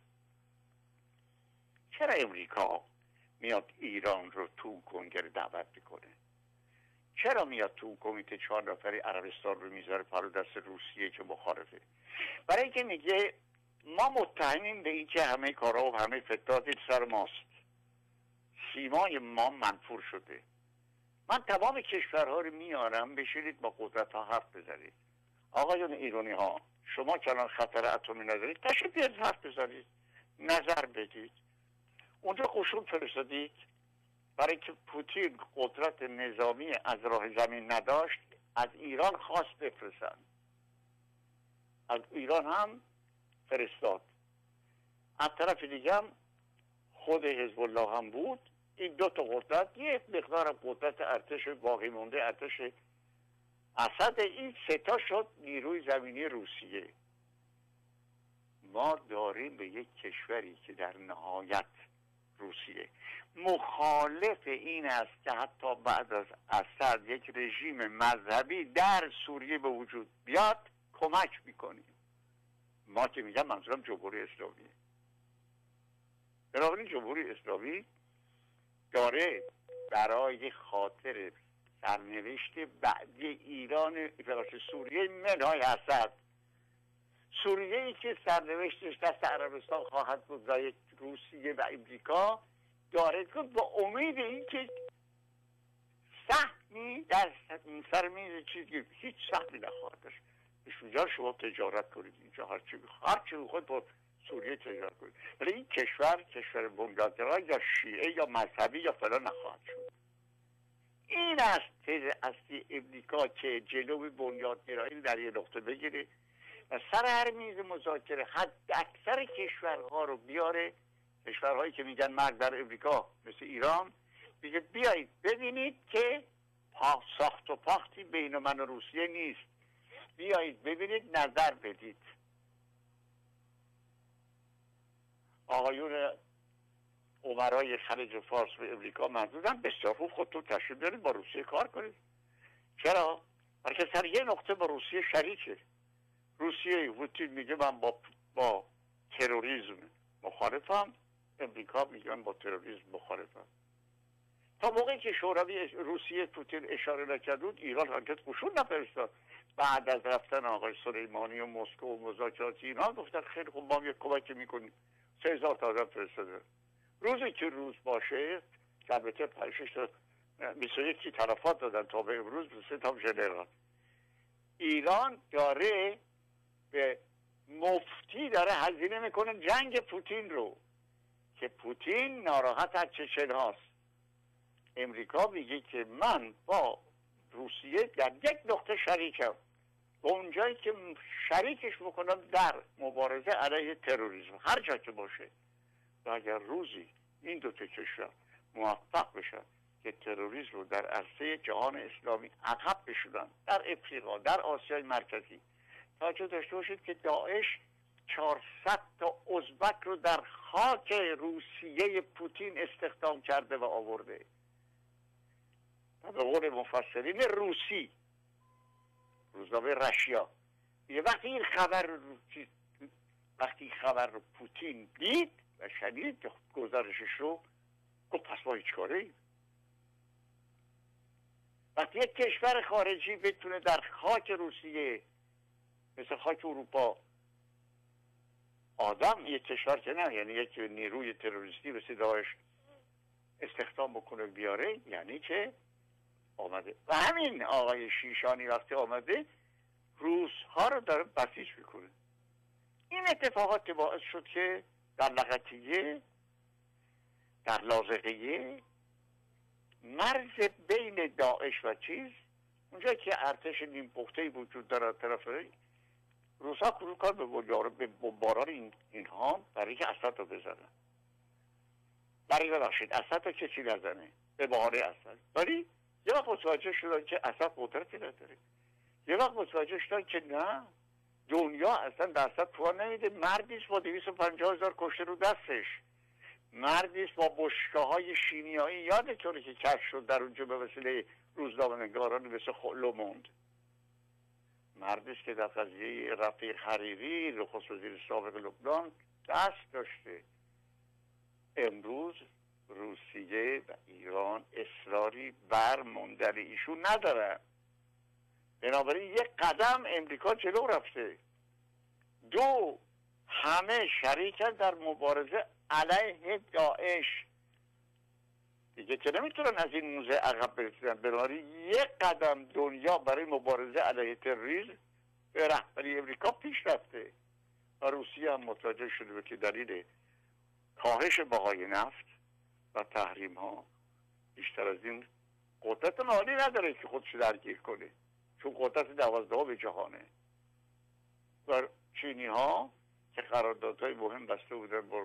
چرا امریکا میاد ایران رو تو کنگره دعوت میکنه؟ چرا میاد تو کمیته 4 نفری عربستان رو میذاره پلو دست روسیه که مخالفه؟ برای اینکه میگه ما متهمیم به این که همه کارا و همه فتنات سر ماست، سیمای ما منفور شده. من تمام کشورها رو میارم، بشینید با قدرت ها حرف بزنید. آقایون ایرانی ها، شما که الان خطر اتمی ندارید، تشریف بیارید حرف بزنید، نظر بدید. اونجا قشون فرستادید برای که پوتین قدرت نظامی از راه زمین نداشت، از ایران خواست بفرستن، از ایران هم فرستاد. از طرف دیگه هم خود حزب الله هم بود. این 2 تا قدرت، یک مقدار قدرت ارتش باقی مونده، ارتش اسد، این 3 تا شد نیروی زمینی روسیه. ما داریم به یک کشوری که در نهایت روسیه مخالف این است که حتی بعد از اسد یک رژیم مذهبی در سوریه به وجود بیاد کمک میکنیم. ما که میگم منظورم جمهوری اسلامیه. بنابراین جمهوری اسلامی داره برای خاطر سرنوشت بعدی ایران سوریه منهای اسد، سوریه ای که سرنوشتش دست عربستان خواهد بود و یک روسیه و امریکا، داره که با امید این که سهمی در سر میز چیزی، هیچ سهمی نخواهد داشت. اینجا شما تجارت کنید، اینجا هرچی میخواید با سوریه تجارت کنید، ولی این کشور بنیادگرا یا شیعه یا مذهبی یا فلان نخواهد شد. این است تز اصلی امریکا که جلوی بنیادگرایی در یه نقطه بگیره و سر هر میز مذاکره حد اکثر کشورها رو بیاره، کشورهایی که میگن مرگ در امریکا مثل ایران، دیگه بیایید ببینید که ساخت و پاختی بین من و روسیه نیست، بیایید ببینید، نظر بدید. آقایون امرای خلیج فارس و امریکا محدودن، بسیار خوب، خودتون تشریف بیارید با روسیه کار کنید. چرا؟ برای که سر یه نقطه با روسیه شریکه. روسیه پوتین میگه من با تروریسم مخالفم، امریکا میگن با تروریسم مخالفم. تا موقعی که شوروی روسیه پوتین اشاره نکرد، ایران حرکت قشون نفرستاد. بعد از رفتن آقای سلیمانی و مسکو و مذاکرات اینا گفتن خیلی خوب ما یک کمک میکنیم، 3000 تا آدم فرستاده. روزی که روز باشه، که البته 21 تلفات دادن تا به امروز، 3 تا ژنرال. ایران داره به مفتی داره هزینه میکنه جنگ پوتین رو، که پوتین ناراحت از چچن هاست. امریکا میگه که من با روسیه در یک نقطه شریکم، اونجایی که شریکش بکنم در مبارزه علیه تروریسم هر جا که باشه. و اگر روزی این دو تا کشور موفق بشن که تروریسم رو در عرصه جهان اسلامی عقب بشونن، در افریقا، در آسیای مرکزی، توجه داشته باشید که داعش 400 تا ازبک رو در خاک روسیه پوتین استخدام کرده و آورده. و به قول مفسرین روسی، روزنامه رشیا، وقتی خبر رو پوتین دید و شنید گزارشش رو، گفت پس ما هیچ کاره ایم. وقتی یک کشور خارجی بتونه در خاک روسیه مثل خاک اروپا آدم، یک کشور که نه، یعنی یک نیروی تروریستی مثل داعش استخدام بکنه بیاره، یعنی که آمده. و همین آقای شیشانی وقتی آمده روس ها رو داره بسیج میکنه. این اتفاقات باعث شد که در لقطیه، در لاذقیه، مرز بین داعش و چیز، اونجا که ارتش نیم پخته‌ای وجود داره طرف روسا شروع کردن به بمباران اینها برای که اسد رو بزنن. برای ببخشید اسد رو کسی نزنه به بهانه اسد. ولی یه وقت متوجه شدن که اسد قدرتی نداره. یه وقت متوجه شدن که نه، دنیا اصلا به اسد توان نمیده. مردیست با 250,000 کشته رو دستش، مردیست با بشکه‌های شیمیایی، یادتونه که کشف شد در اونجا به وسیله روزنامه‌نگاران مثل لوموند. مردیست که در قضیه رفیق حریری، نخست وزیر سابق لبنان، دست داشته. امروز روسیه و ایران اصراری بر موندن ایشون ندارن، بنابراین یک قدم امریکا جلو رفته. دو، همه شریکن در مبارزه علیه داعش، دیگه که نمیتونن از این موزه عقب برسیدن. بنابراین یک قدم دنیا برای مبارزه علیه تروریسم به رهبری امریکا پیش رفته و روسیه هم متوجه شده که دلیل کاهش بهای نفت و تحریم ها بیشتر از این قدرت مالی نداره که خودش درگیر کنه، چون قدرت 12 به جهانه. و چینی ها که قراردادهای مهم بسته بودن با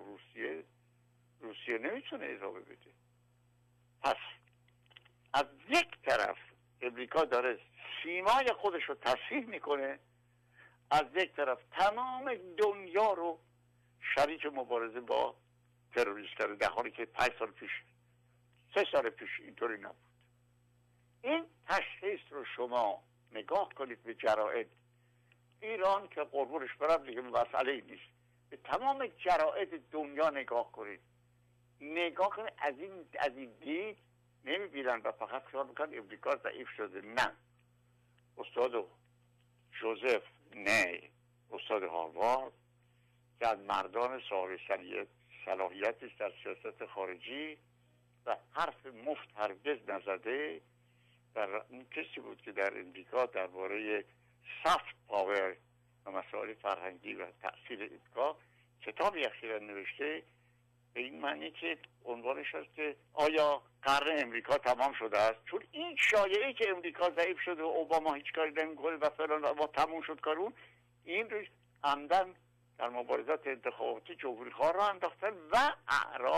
روسیه نمیتونه اضافه بده. پس از یک طرف امریکا داره سیمای خودش رو تصحیح میکنه، از یک طرف تمام دنیا رو شریک مبارزه با تروریست کرده، در حالی که 5 سال پیش، 3 سال پیش اینطوری نبود. این تشخیص رو شما نگاه کنید به جرائد ایران که قربونش برم دیگه مسئله نیست، به تمام جرائد دنیا نگاه کنید. نگاه کنید، از این دید نمیبینن و فقط خیال میکنن امریکا ضعیف شده. نه، استاد جوزف نی، استاد هاروارد، که از مردان صاحب صلاحیت است در سیاست خارجی و حرف مفت هرگز نزده، در اون کسی بود که در امریکا درباره سافت پاور و مسائل فرهنگی و تأثیر امریکا کتابی اخیراً نوشته، به این معنی که عنوانش هست که آیا قرن امریکا تمام شده است؟ چون این شایعه که امریکا ضعیف شده و اوباما هیچ کاری نمی‌کنه و فلان و تموم شد کارون، این رو عمدن در مبارزات انتخاباتی جمهوری خواه را انداختن و اعراب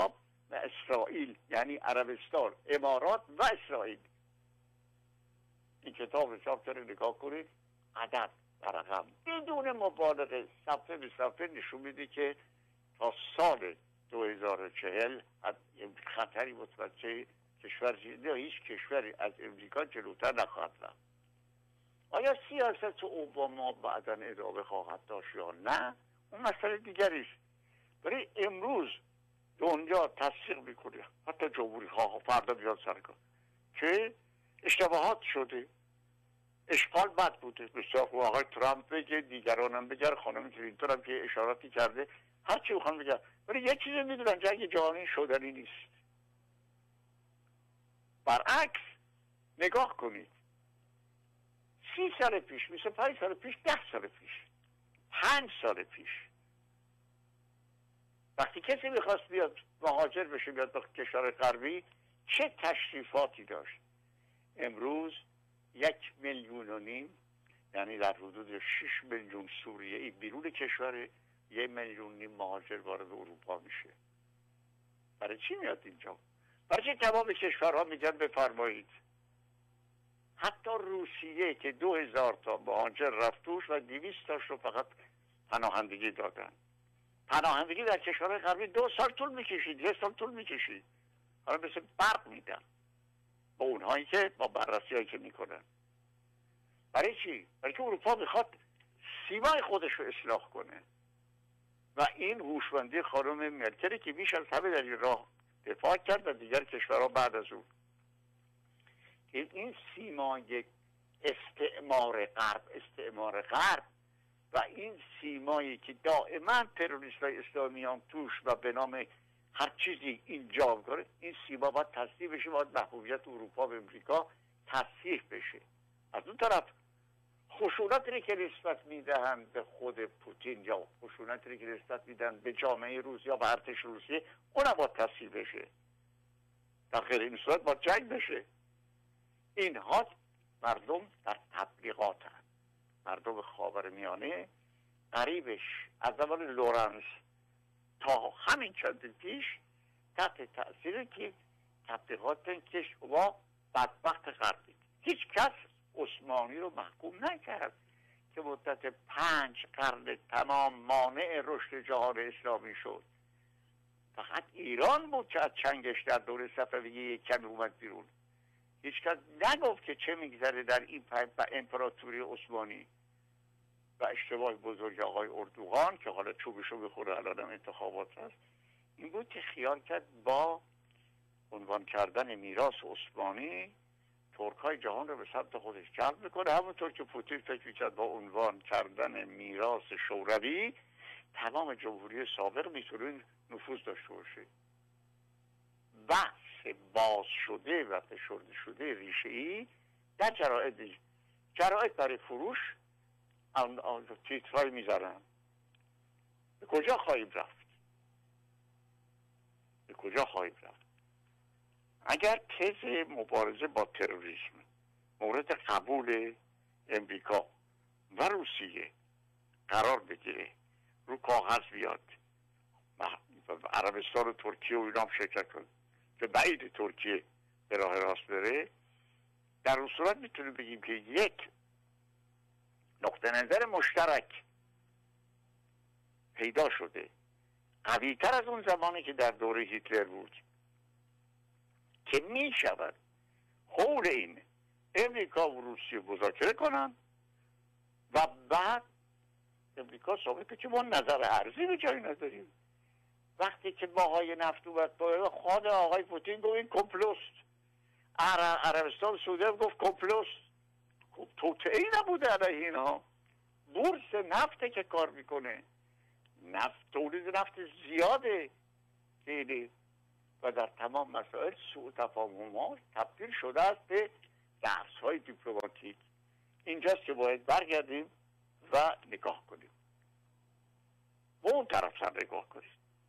و اسرائیل، یعنی عربستان، امارات و اسرائیل. این کتاب حساب کرده نگاه کنید، عدد و رقم بدون مبالغه صفحه به صفحه نشون میده که تا سال 2040 خطری متوجه کشور نه هیچ کشوری از امریکا جلوتر نخواهد رفت. آیا سیاست اوباما بعداً ادامه خواهد داشت یا نه، اون مسئله دیگری است. برای امروز دنیا تصدیق میکنه، حتی جمهوری خواه فردا بیاد سر کار، که اشتباهات شده، اشغال بد بوده. بسیار خوب، آقای ترامپ بگه، دیگران هم بگه، خانم کلینتون هم که اشاراتی کرده، هر چی بخوان بگن، ولی یه چیزی میدونن، جنگ جهانی شدنی نیست. برعکس نگاه کنید، 30 سال پیش، 25 سال پیش، 10 سال پیش، 5 سال پیش، وقتی کسی میخواست بیاد مهاجر بشه بیاد به کشور غربی، چه تشریفاتی داشت؟ امروز 1.5 میلیون، یعنی در حدود 6 میلیون سوریه‌ای بیرون کشور، 1.5 میلیون مهاجر وارد اروپا میشه. برای چی میاد اینجا؟ برای چی تمام کشورها میگن بفرمایید؟ حتی روسیه که 2000 تا مهاجر رفت توش و 200 تاش رو فقط پناهندگی دادن. پناهندگی در کشورهای غربی 2 سال طول میکشید، 1 سال طول میکشید. حالا مثل برق میدن با اونهایی که با بررسی هایی که میکنن. برای چی؟ برای که اروپا میخواد سیمای خودش رو اصلاح کنه و این هوشمندی خانم مرکلی که بیش از همه در این راه دفاع کرد و دیگر کشورها بعد از اون، که این سیمای استعمار غرب و این سیمایی که دائما تروریستای اسلامیان توش و به نام هر چیزی اینجا میکنه، این سیما باید تصحیح بشه، باید محبوبیت اروپا و امریکا تصحیح بشه. از اون طرف خشونتی که نسبت میدهن به خود پوتین یا خشونتی که نسبت میدن به جامعه روسیه یا به ارتش روسیه، اونم باید تصحیح بشه. در غیر این صورت باید جنگ بشه. اینها مردم در تبلیغات هست. مردم خاورمیانه قریبش از زمان لورنس تا همین چند پیش تحت تأثیر که تبلیغات که شما بدبخت غربید. هیچ کس عثمانی رو محکوم نکرد که مدت 5 قرن تمام مانع رشد جهان اسلامی شد. فقط ایران بود که از چنگش در دوره صفویه یک کمی اومد بیرون. هیچ کس نگفت که چه میگذره در این امپراتوری عثمانی. و اشتباه بزرگ آقای اردوغان که حالا چوبشو بخوره الانم انتخابات هست، این بود که خیال کرد با عنوان کردن میراث عثمانی ترک‌های جهان رو به سمت خودش جلب میکنه، همونطور که پوتین فکر میکرد با عنوان کردن میراث شوروی تمام جمهوری سابق میتونه نفوذ داشته باشه. بحث باز شده و فشرده شده ریشه‌ای در جرائد برای فروش تیترهای میذارن. به کجا خواهیم رفت؟ به کجا خواهیم رفت؟ اگر تز مبارزه با تروریسم مورد قبول امریکا و روسیه قرار بگیره، رو کاغذ بیاد، عربستان و ترکیه و اینا هم شرکت کنه که بعید ترکیه به راه راست بره، در اون صورت میتونیم بگیم که یک نقطه نظر مشترک پیدا شده، قوی تر از اون زمانی که در دوره هیتلر بود، که می شود حول این امریکا و روسیه مذاکره کنن و بعد امریکا ثابت که ما نظر ارضی به جایی نداریم. وقتی که باهای نفت اومد خود آقای پوتین گفت این کمپلوست، عربستان سعودی هم گفت کمپلوست. خب توطئه‌ای نبوده علیه اینها. بورس نفته که کار میکنه، نفت، تولید نفت زیاده خیلی، و در تمام مسائل سوء تفاهم‌ها تبدیل شده است به درس‌های دیپلماتیک. اینجاست که باید برگردیم و نگاه کنیم، و اون طرف سر نگاه کنیم.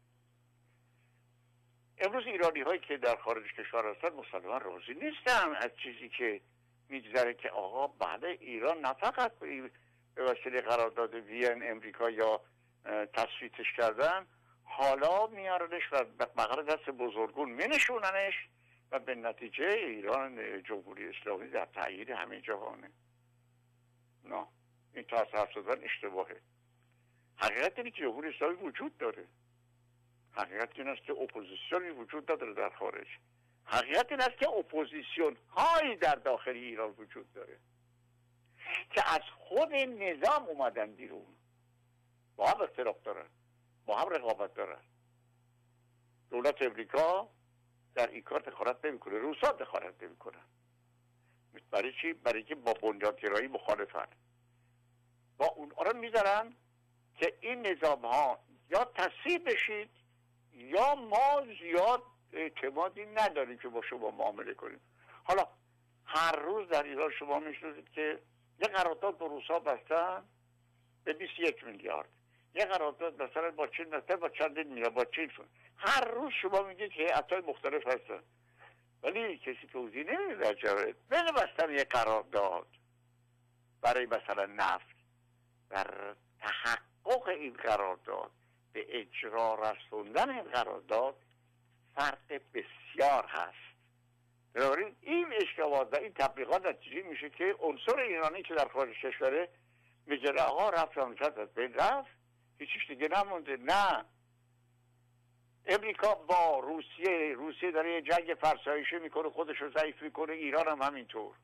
امروز ایرانی هایی که در خارج کشور هستن مسلمان راضی نیستن از چیزی که میگذره که آقا بله ایران نه فقط به وسیله قرارداد وین امریکا یا تصویتش کردن، حالا میارنش و بغل دست بزرگون مینشوننش و به نتیجه ایران جمهوری اسلامی در تأیید همه جهانه. نه، این طرز حرف زدن اشتباهه. حقیقت اینه که جمهوری اسلامی وجود داره. حقیقت این است که اپوزیسیونی وجود نداره در خارج. حقیقت این است که اپوزیسیون هایی در داخل ایران وجود داره که از خود نظام اومدن بیرون، با هم اختلاف دارن، با هم رقابت دارن. دولت امریکا در این کار دخالت نمیکنه، روسا دخالت نمیکنن. برای چی؟ برای که با بنیادگرایی مخالفن. با اونها رو میذارن که این نظام ها یا تصحیح بشید یا ما زیاد اعتمادی نداریم که با شما معامله کنیم. حالا هر روز در ایران شما میشنوید که یه قرارداد با روسا بستن به 21 میلیارد، یه قرارداد مثلا با چین بستن با چندین میلیارد با چین. هر روز شما میگید که هیئت‌های مختلف هستن، ولی کسی توضیح نمیده در جواب بین بستن یه قرارداد برای مثلا نفت در تحقق این قرارداد به اجرا رسوندن این قرارداد فرق بسیار هست. بنابراین این اشتباهات و این تبلیغات نتیجه میشه که عنصر ایرانی که در خارج کشوره میگه آقا رفت آمریکا از بین رفت، هیچیش دیگه نمونده. نه، امریکا با روسیه داره یه جنگ فرسایشی میکنه، خودش رو ضعیف میکنه، ایران هم همینطور.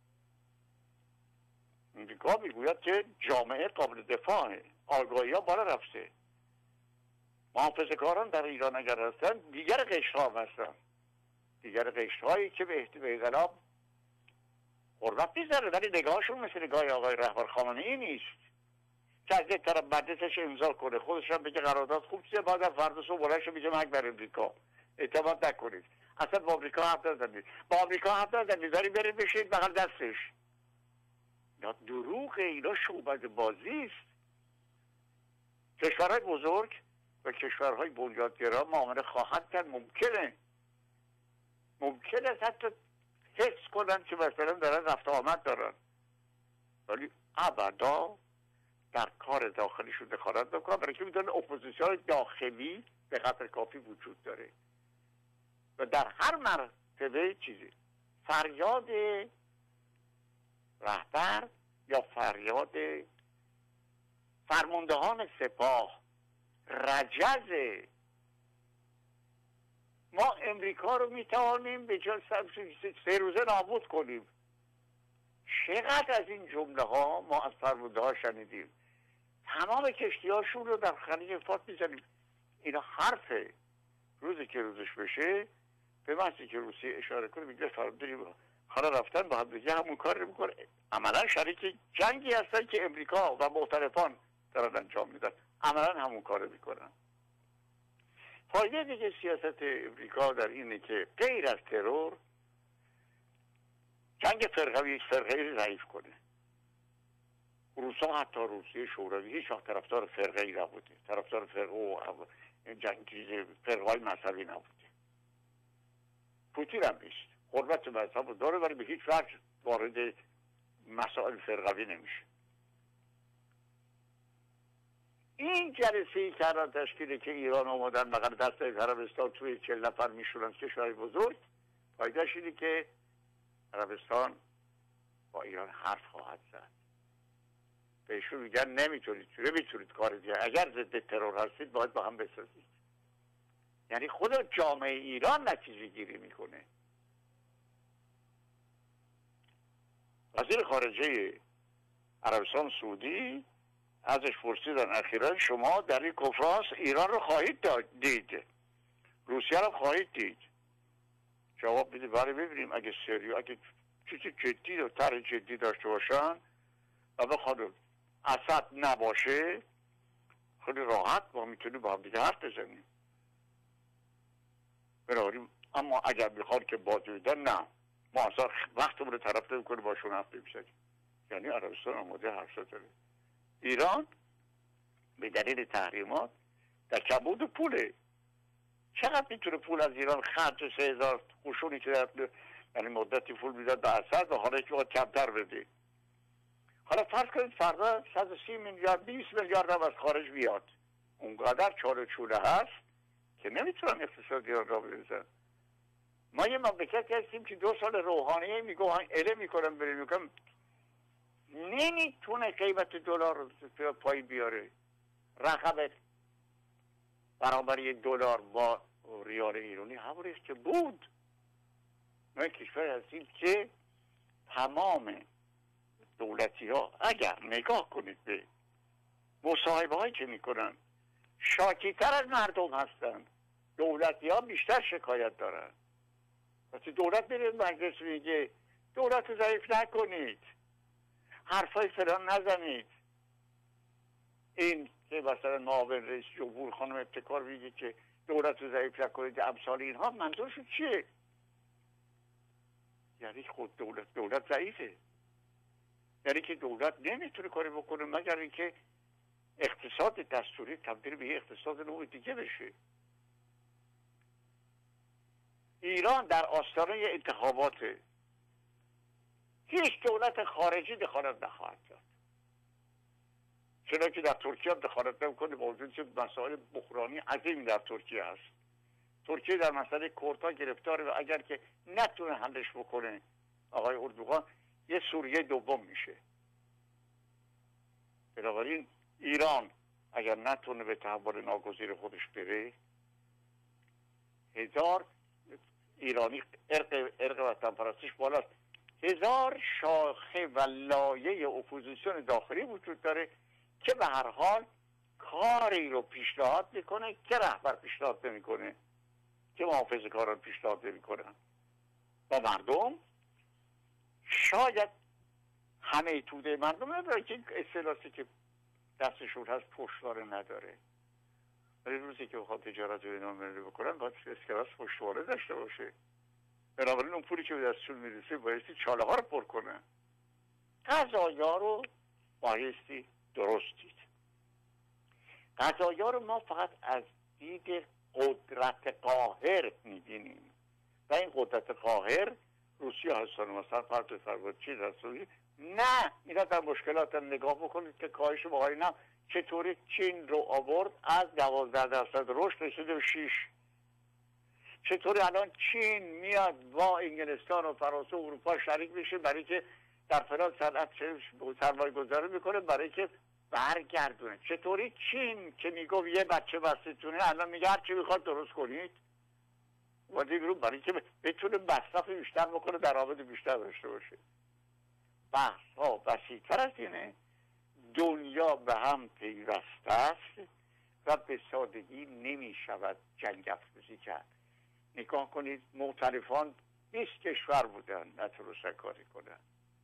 امریکا میگوید که جامعه قابل دفاعه، آگاهی ها بالا رفته، محافظه‌کاران در ایران اگر هستن دیگر قشرها هستن، دیگر قشرهایی که به انقلاب حرمت میذاره، ولی نگاهشون مثل نگاه آقای رهبر خامنه‌ای نیست که از یک طرف مجلسش امضا کنه، خودش هم بگه قرارداد خوب چیه، بعد از فردا صبح بلند شه بگه مرگ بر امریکا، اعتماد نکنید، اصلا با آمریکا حرف نزنید، با آمریکا حرف نزنید، دارید برید بشید بغل دستش. یا دروغ، اینا شعبده بازی است. کشورهای بزرگ و کشورهای بنیادگرا معامله خواهد کرد، ممکنه حتی حس کنن که مثلا دارن رفت آمد دارن، ولی ابدا در کار داخلیشون دخالت نکنن، برای که میدونن اپوزیسیون داخلی به قدر کافی وجود داره و در هر مرتبه چیزی فریاد رهبر یا فریاد فرماندهان سپاه رجز ما امریکا رو میتوانیم به جای 3 روزه نابود کنیم. چقدر از این جمله ها ما از فرمانده ها شنیدیم. تمام کشتی هاشون رو در خلیج فارس میزنیم. اینا حرفه. روزی که روزش بشه به محضی که روسیه اشاره کنه میگه فرمانداری حالا رفتن با هم دیگه همون کار رو میکنه. عملا شریک جنگی هستن که امریکا و معترفان دارن انجام میدن، عملا همون کار رو میکنن. فایده دیگه سیاست امریکا در اینه که غیر از ترور جنگ فرقوی یک فرقه ضعیف کنه. روسا حتی روسیه شوروی هیچ وقت طرفدار فرقه ای نبوده، طرفدار فرقه و فرقهای مذهبی نبوده. پوتین هم نیست، حرمت مذهب رو داره ولی به هیچ وجه وارد مسائل فرقوی نمیشه. این جلسه‌ای که الان تشکیله که ایران اومدن بغل دست عربستان توی 40 نفر میشونن کشورهای بزرگ، فایدهش اینه که عربستان با ایران حرف خواهد زد. بهشون میگن نمیتونید کار دیگه، اگر ضد ترور هستید باید با هم بسازید. یعنی خود جامعه ایران نتیجه گیری میکنه. وزیر خارجه عربستان سعودی ازش پرسیدن اخیراً شما در این کنفرانس ایران رو خواهید دید، روسیه رو خواهید دید؟ جواب میده بله ببینیم اگه چیزی جدی و طرح جدی داشته باشن و بخواد اسد نباشه خیلی راحت ما میتونیم با هم دیگه حرف بزنیم. بنابراین اما اگر میخواد که بازویدن نه، ما اصلا وقتمون رو طرف نمیکنیم باشون حرف بزنیم. یعنی عربستان آماده حرف زدن. ایران به دلیل تحریمات در کمبود پوله. چقدر میتونه پول از ایران خرج 3000 قشونی که در یعنی مدتی پول میداد به اسد و حالا که باید کمتر بده. حالا فرض کنید فردا 130 میلیارد 20 میلیارد هم از خارج بیاد، اونقدر چاله چوله هست که نمیتونن اقتصاد ایران را بریزن. ما یه مملکتی هستیم که 2 سال روحانیه میگوهن اله میکنم بریم میکنم، نمیتونه قیمت دلار رو پایین بیاره. رقم برابر $1 با ریال ایرانی همونیه که بود. ما کشور هستیم که تمام دولتی ها اگر نگاه کنید به مصاحبه هایی که میکنن شاکی تر از مردم هستن. دولتی ها بیشتر شکایت دارن. وقتی دولت میره مجلس میگه دولت رو ضعیف نکنید، حرفای فلان نزنید. این که مثلا معاون رئیس جمهور خانم ابتکار میگه که دولت رو ضعیف نکنید، امثال اینها، منظورشون چیه؟ یعنی خود دولت ضعیفه، یعنی که دولت نمیتونه کاری بکنه مگر اینکه اقتصاد دستوری تبدیل به اقتصاد نوع دیگه بشه. ایران در آستانه انتخاباته، هیچ دولت خارجی دخالت نخواهد کرد، چرا که در ترکیه هم دخالت نمیکنه، با وجود که مسائل بحرانی عظیم در ترکیه هست. ترکیه در مسئله کردها گرفتاره و اگر که نتونه حلش بکنه آقای اردوغان، یه سوریه دوم میشه. بنابراین ایران اگر نتونه به تحول ناگزیر خودش بره، 1000 ایرانی ارق وطن پرستیش بالاست، 1000 شاخه و لایه اپوزیسیون داخلی وجود داره که به هر حال کاری رو پیشنهاد میکنه که رهبر پیشنهاد نمیکنه، که محافظه‌کاران پیشنهاد نمیکنن و مردم شاید همه توده مردم نداره که اصطلاحی که دستشون هست پشتوانه نداره. ولی روزی که بخواد تجارت رو اینا ملی بکنن باید اسکناس پشتوانه داشته باشه. بنابراین اون پولی که به دستشون میرسه بایستی چاله ها رو پر کنن. قضایا رو بایستی درست دید. قضایا رو ما فقط از دید قدرت قاهر میبینیم و این قدرت قاهر روسیه هستن، مثلا فرد چیز هستن. نه، اینا در مشکلات نگاه بکنید که کاهش باقی نه چطوری چین رو آورد از 12% رشد رسیده به 6. چطوری الان چین میاد با انگلستان و فرانسه و اروپا شریک میشه برای که در فلان صنعت سرمایه گذاری میکنه برای که برگردونه. چطوری چین که میگه یه بچه بستیتونه الان میگه هر چی میخواد درست کنید وادی برو برای که بتونه مصرف بیشتر بکنه، درآمد بیشتر داشته باشه. بحث ها وسیع‌تر از اینه. دنیا به هم پیوسته است و به سادگی نمی شود جنگ افروزی کرد. نگاه کنید معترفان 20 کشور بودن نتونستن کاری کنن،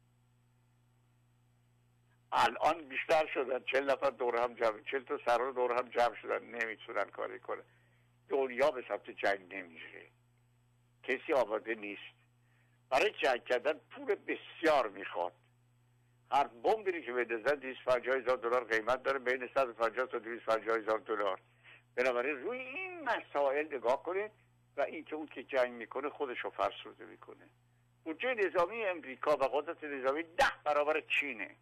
الان بیشتر شدن، 40 نفر دور هم جمع، 40 تا سرور دور هم جمع شدن، نمیتونن کاری کنن. دنیا به سمت جنگ نمیره، کسی آماده نیست. برای جنگ کردن پول بسیار میخواد. هر بمبی که بندازن $250,000 قیمت داره، بین 150 تا 250,000 دلار. بنابراین روی این مسائل نگاه کنید و این که اون که جنگ میکنه خودش رو فرسوده میکنه. بودجه نظامی امریکا و قدرت نظامی 10 برابر چینه.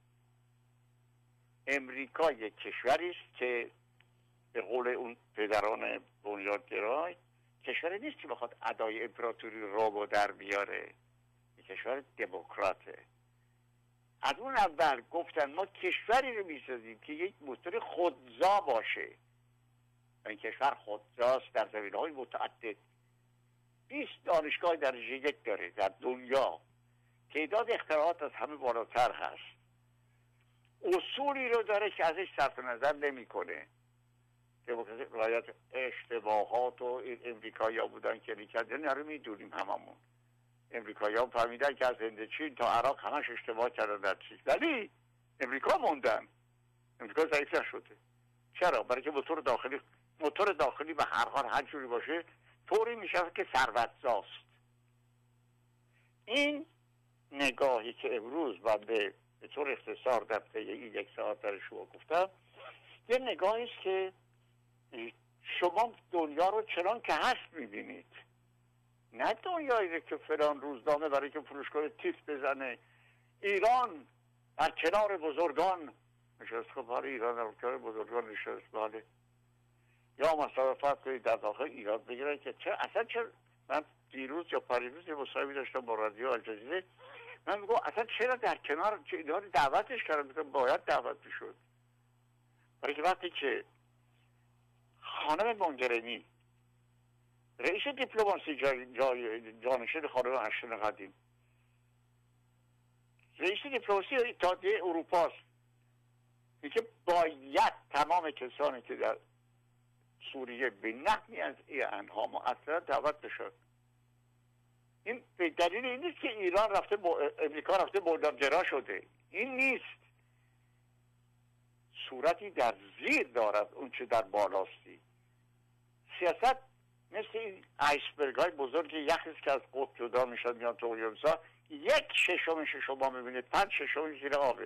امریکا یک کشوری است که به قول اون پدران بنیادگرای کشوری نیست که بخواد ادای امپراتوری رو در بیاره، یک کشور دموکراته. از اون اول گفتن ما کشوری رو میسازیم که یک موتور خودزا باشه. این کشور خودزاست در زمینه‌های متعدد. 20 دانشگاه درجه 1 داره در دنیا. تعداد اختراعات از همه بالاتر هست. اصولی رو داره که ازش صرف نظر نمیکنه. دموکراسی رعایت اشتباهات و این امریکایی‌ها بودن که میکردن، رو میدونیم هممون. امریکایی‌ها فهمیدن که از هند چین تا عراق همش اشتباه کردن در چیز، ولی امریکا موندن. امریکا ضعیف نشده. چرا؟ برای که موتور داخلی به هر حال هر جوری باشه طوری میشه که ثروتزاست. این نگاهی که امروز من به طور اختصار در طی این 1 ساعت در شما گفتم، یه نگاهی است که شما دنیا رو چنان که هست میبینید، نه دنیایی که فلان روزنامه برای که فروشگاه تیتر بزنه ایران در کنار بزرگان نشست. خب برای ایران در کنار بزرگان نشست، بله. یا مثلا فرض کنید در داخل ایران بگیرن که چرا من دیروز یا پریروز یه مصاحبه داشتم با رادیو الجزیره، من میگم اصلا چرا در کنار که اینا رو دعوتش کردن؟ میگم باید دعوت میشد، برای که وقتی که خانم مونگرینی رئیس دیپلماسی جانشین خانم اشتون قدیم، رئیس دیپلماسی اتحادیه اروپا است، میگه باید تمام کسانی که در سوریه به نحوی از انها مؤثرا دعوت بشد. این به دلیل این نیست که ایران رفته امریکا رفته بردمجرا شده، این نیست. صورتی در زیر دارد اون چه در بالاستی. سیاست مثل این آیسبرگ های بزرگ یخی است که از قطب جدا میشد میان تو اقیانوس‌ها، 1/6 شما میبینید 5/6 زیر آبه.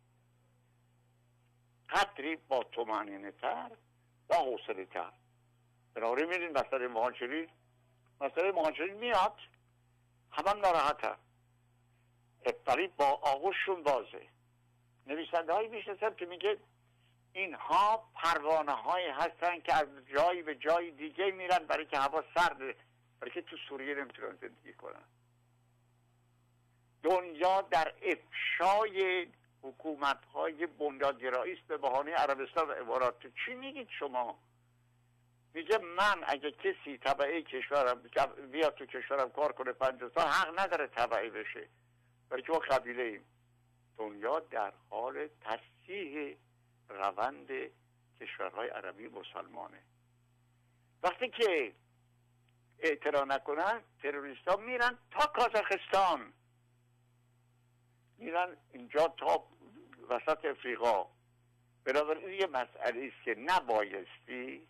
قدری با طمأنینه تر با حوصله تر. بنابراین میدین مسئله مهاجرین میاد، همه ناراحتن، ولی با آغوششون بازه. نویسنده هایی میشناسم که میگه اینها پروانه هایی هستن که از جایی به جای دیگه میرن برای که هوا سرده، برای که تو سوریه نمیتونن زندگی کنن. دنیا در افشای حکومت های بنیادگرایی است به بهانه عربستان و امارات. چی میگید شما؟ میگه من اگه کسی تبعی کشورم بیاد تو کشورم کار کنه 50 سال حق نداره تبعی بشه، برای که ما قبیله ایم. دنیا در حال تصحیح روند کشورهای عربی مسلمانه. وقتی که اعتراض نکنن تروریست ها میرن تا کازاخستان، میرن اینجا تا وسط افریقا. بنابراین یه مسئله است که نبایستی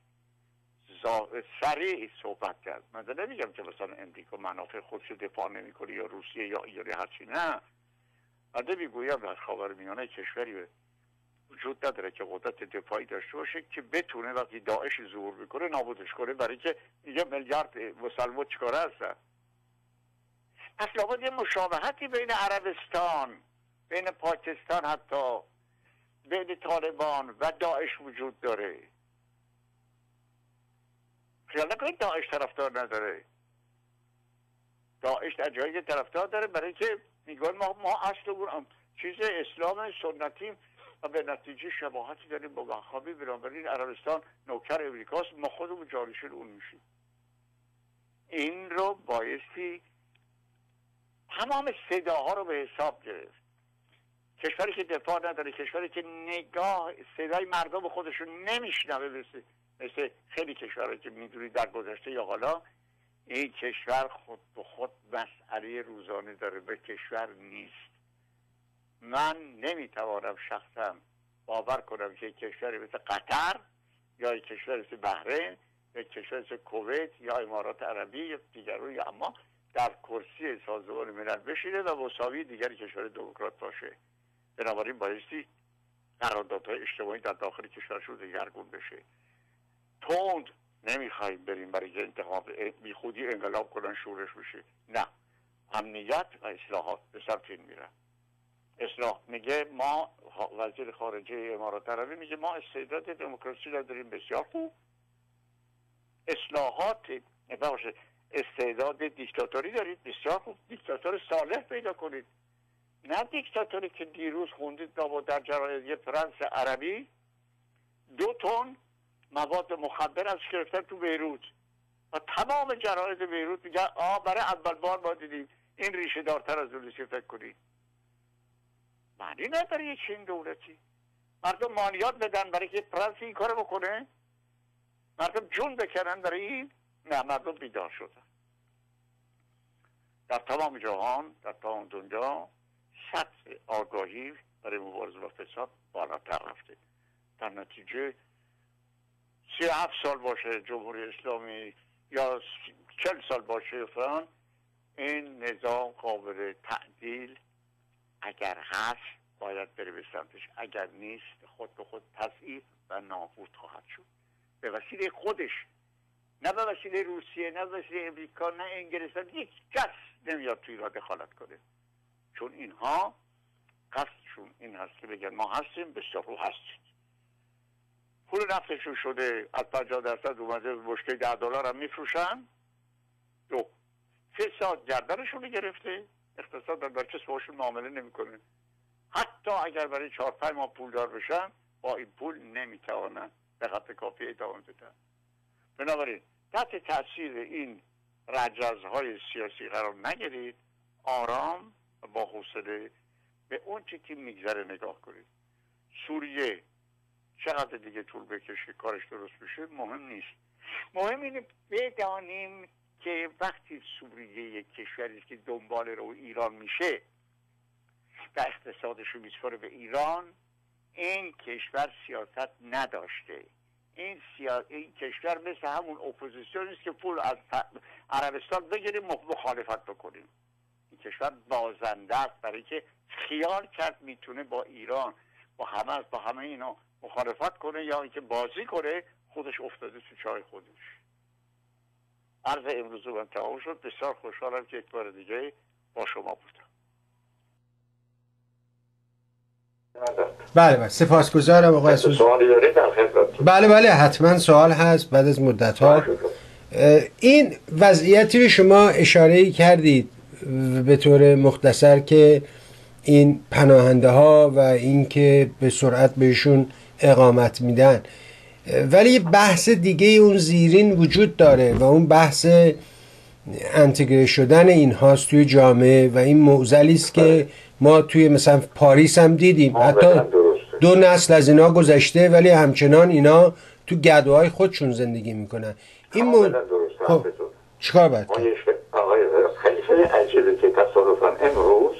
سریع صحبت کرد. من نمیگم که مثلا امریکا منافع خودش رو دفاع نمیکنه یا روسیه یا ایران هرچی، نه. من میگویم در خاورمیانه کشوری وجود نداره که قدرت دفاعی داشته باشه که بتونه وقتی داعش ظهور میکنه نابودش کنه، برای که یه میلیارد مسلمان چیکاره هستن. پس لابد یه مشابهتی بین عربستان، بین پاکستان، حتی بین طالبان و داعش وجود داره. خیال نکنید داعش طرفدار نداره. داعش در جایی طرفدار داره، برای که میگن ما اصل چیز اسلام سنتیم و به نتیجه شباهتی داریم با وهابی، بنابراین عربستان نوکر امریکاست، ما خودمون جانشین اون میشیم. این رو بایستی تمام صداها رو به حساب گرفت. کشوری که دفاع نداره، کشوری که صدای مردم خودشون نمیشنوه، مثل خیلی کشورهایی که میدونید در گذشته یا حالا، این کشور خود به خود مسئله روزانه داره، به کشور نیست. من نمیتوانم شخصا باور کنم که کشوری مثل قطر یا کشوری مثل بحرین یا کشوری مثل کویت یا امارات عربی یا دیگرون یا اما در کرسی سازمان ملل بشینه و مساوی دیگر کشور دموکرات باشه. بنابراین بایستی قراردادهای اجتماعی در داخل کشورشون دگرگون بشه. تند نمیخوایم بریم برای انتخاب بی خودی انقلاب کنن شورش بشه، نه. امنیت و اصلاحات به سمت این میرن. اصلاح میگه ما، وزیر خارجه امارات عربی میگه ما استعداد دموکراسی را داریم، بسیار خوب. اصلاحات باشه، استعداد دیکتاتوری دارید، بسیار خوب. دیکتاتور صالح پیدا کنید، نه دیکتاتوری که دیروز خوندید در جراید پرنس عربی 2 تن مواد مخدر از گرفتن تو بیروت و تمام جراید بیروت میگن برای اول بار ما دیدیم این ریشه دارتر از اون فکر کنید. معنی نداره یه چین دولتی. مردم مالیات بدن برای که پرنس این کار بکنه؟ مردم جون بکنن برای این؟ نه، مردم بیدار شدن. در تمام جهان، در تمام دنیا سطح آگاهی برای مبارزه با فساد بالاتر رفته. در نتیجه 37 سال باشه جمهوری اسلامی یا 40 سال باشه فران، این نظام قابل تعدیل اگر هست باید بره به سمتش، اگر نیست خود به خود تضعیف و نابود خواهد شد به وسیله خودش، نه به وسیله روسیه، نه به وسیله امریکا، نه انگلستان. یک کس نمیاد توی را دخالت کنه، چون اینها قصدشون این هست که بگن ما هستیم، بسیار رو هستید. پول نفتشون شده از 50% اومده بشکه $10 هم میفروشن. 2 3 ساعت گردنشون گرفته، اقتصاد در برچه باشون معامله نمیکنه. حتی اگر برای 4-5 ماه پولدار بشن با این پول نمیتوانن به قدر کافی ادامه بدن. بنابراین تحت تاثیر این رجزهای سیاسی قرار نگیرید، آرام و با حوصله به اون چی که میگذره نگاه کنید. سوریه چقدر دیگه طول بکشه کارش درست بشه مهم نیست. مهم اینه بدانیم که وقتی سوریه یک کشوری که دنبال رو ایران میشه و اقتصادش رو میسپاره به ایران، این کشور سیاست نداشته. این کشور مثل همون اپوزیسیون است که پول از عربستان بگیریم مخالفت بکنیم. این کشور بازنده است، برای که خیال کرد میتونه با ایران با همه اینا مخالفت کنه یا اینکه بازی کنه، خودش افتاده تو چای خودش. عرض امروز من تمام شد. بسیار خوشحالم که یک بار دیگه با شما بودم. بله سپاسگزارم آقای اسوس. سوالی دارید در خدمتتون. بله حتما سوال هست. بعد از مدت ها این وضعیتی رو شما اشاره کردید به طور مختصر که این پناهنده ها و این که به سرعت بهشون اقامت میدن، ولی بحث دیگه اون زیرین وجود داره و اون بحث انتگره شدن این هاست توی جامعه و این معضلی است که ما توی مثلا پاریس هم دیدیم. حتی 2 نسل از اینا گذشته ولی همچنان اینا تو گدوهای خودشون زندگی میکنن. این خب چیکار باید کرد؟ خیلی عجیبه که تصادفاً امروز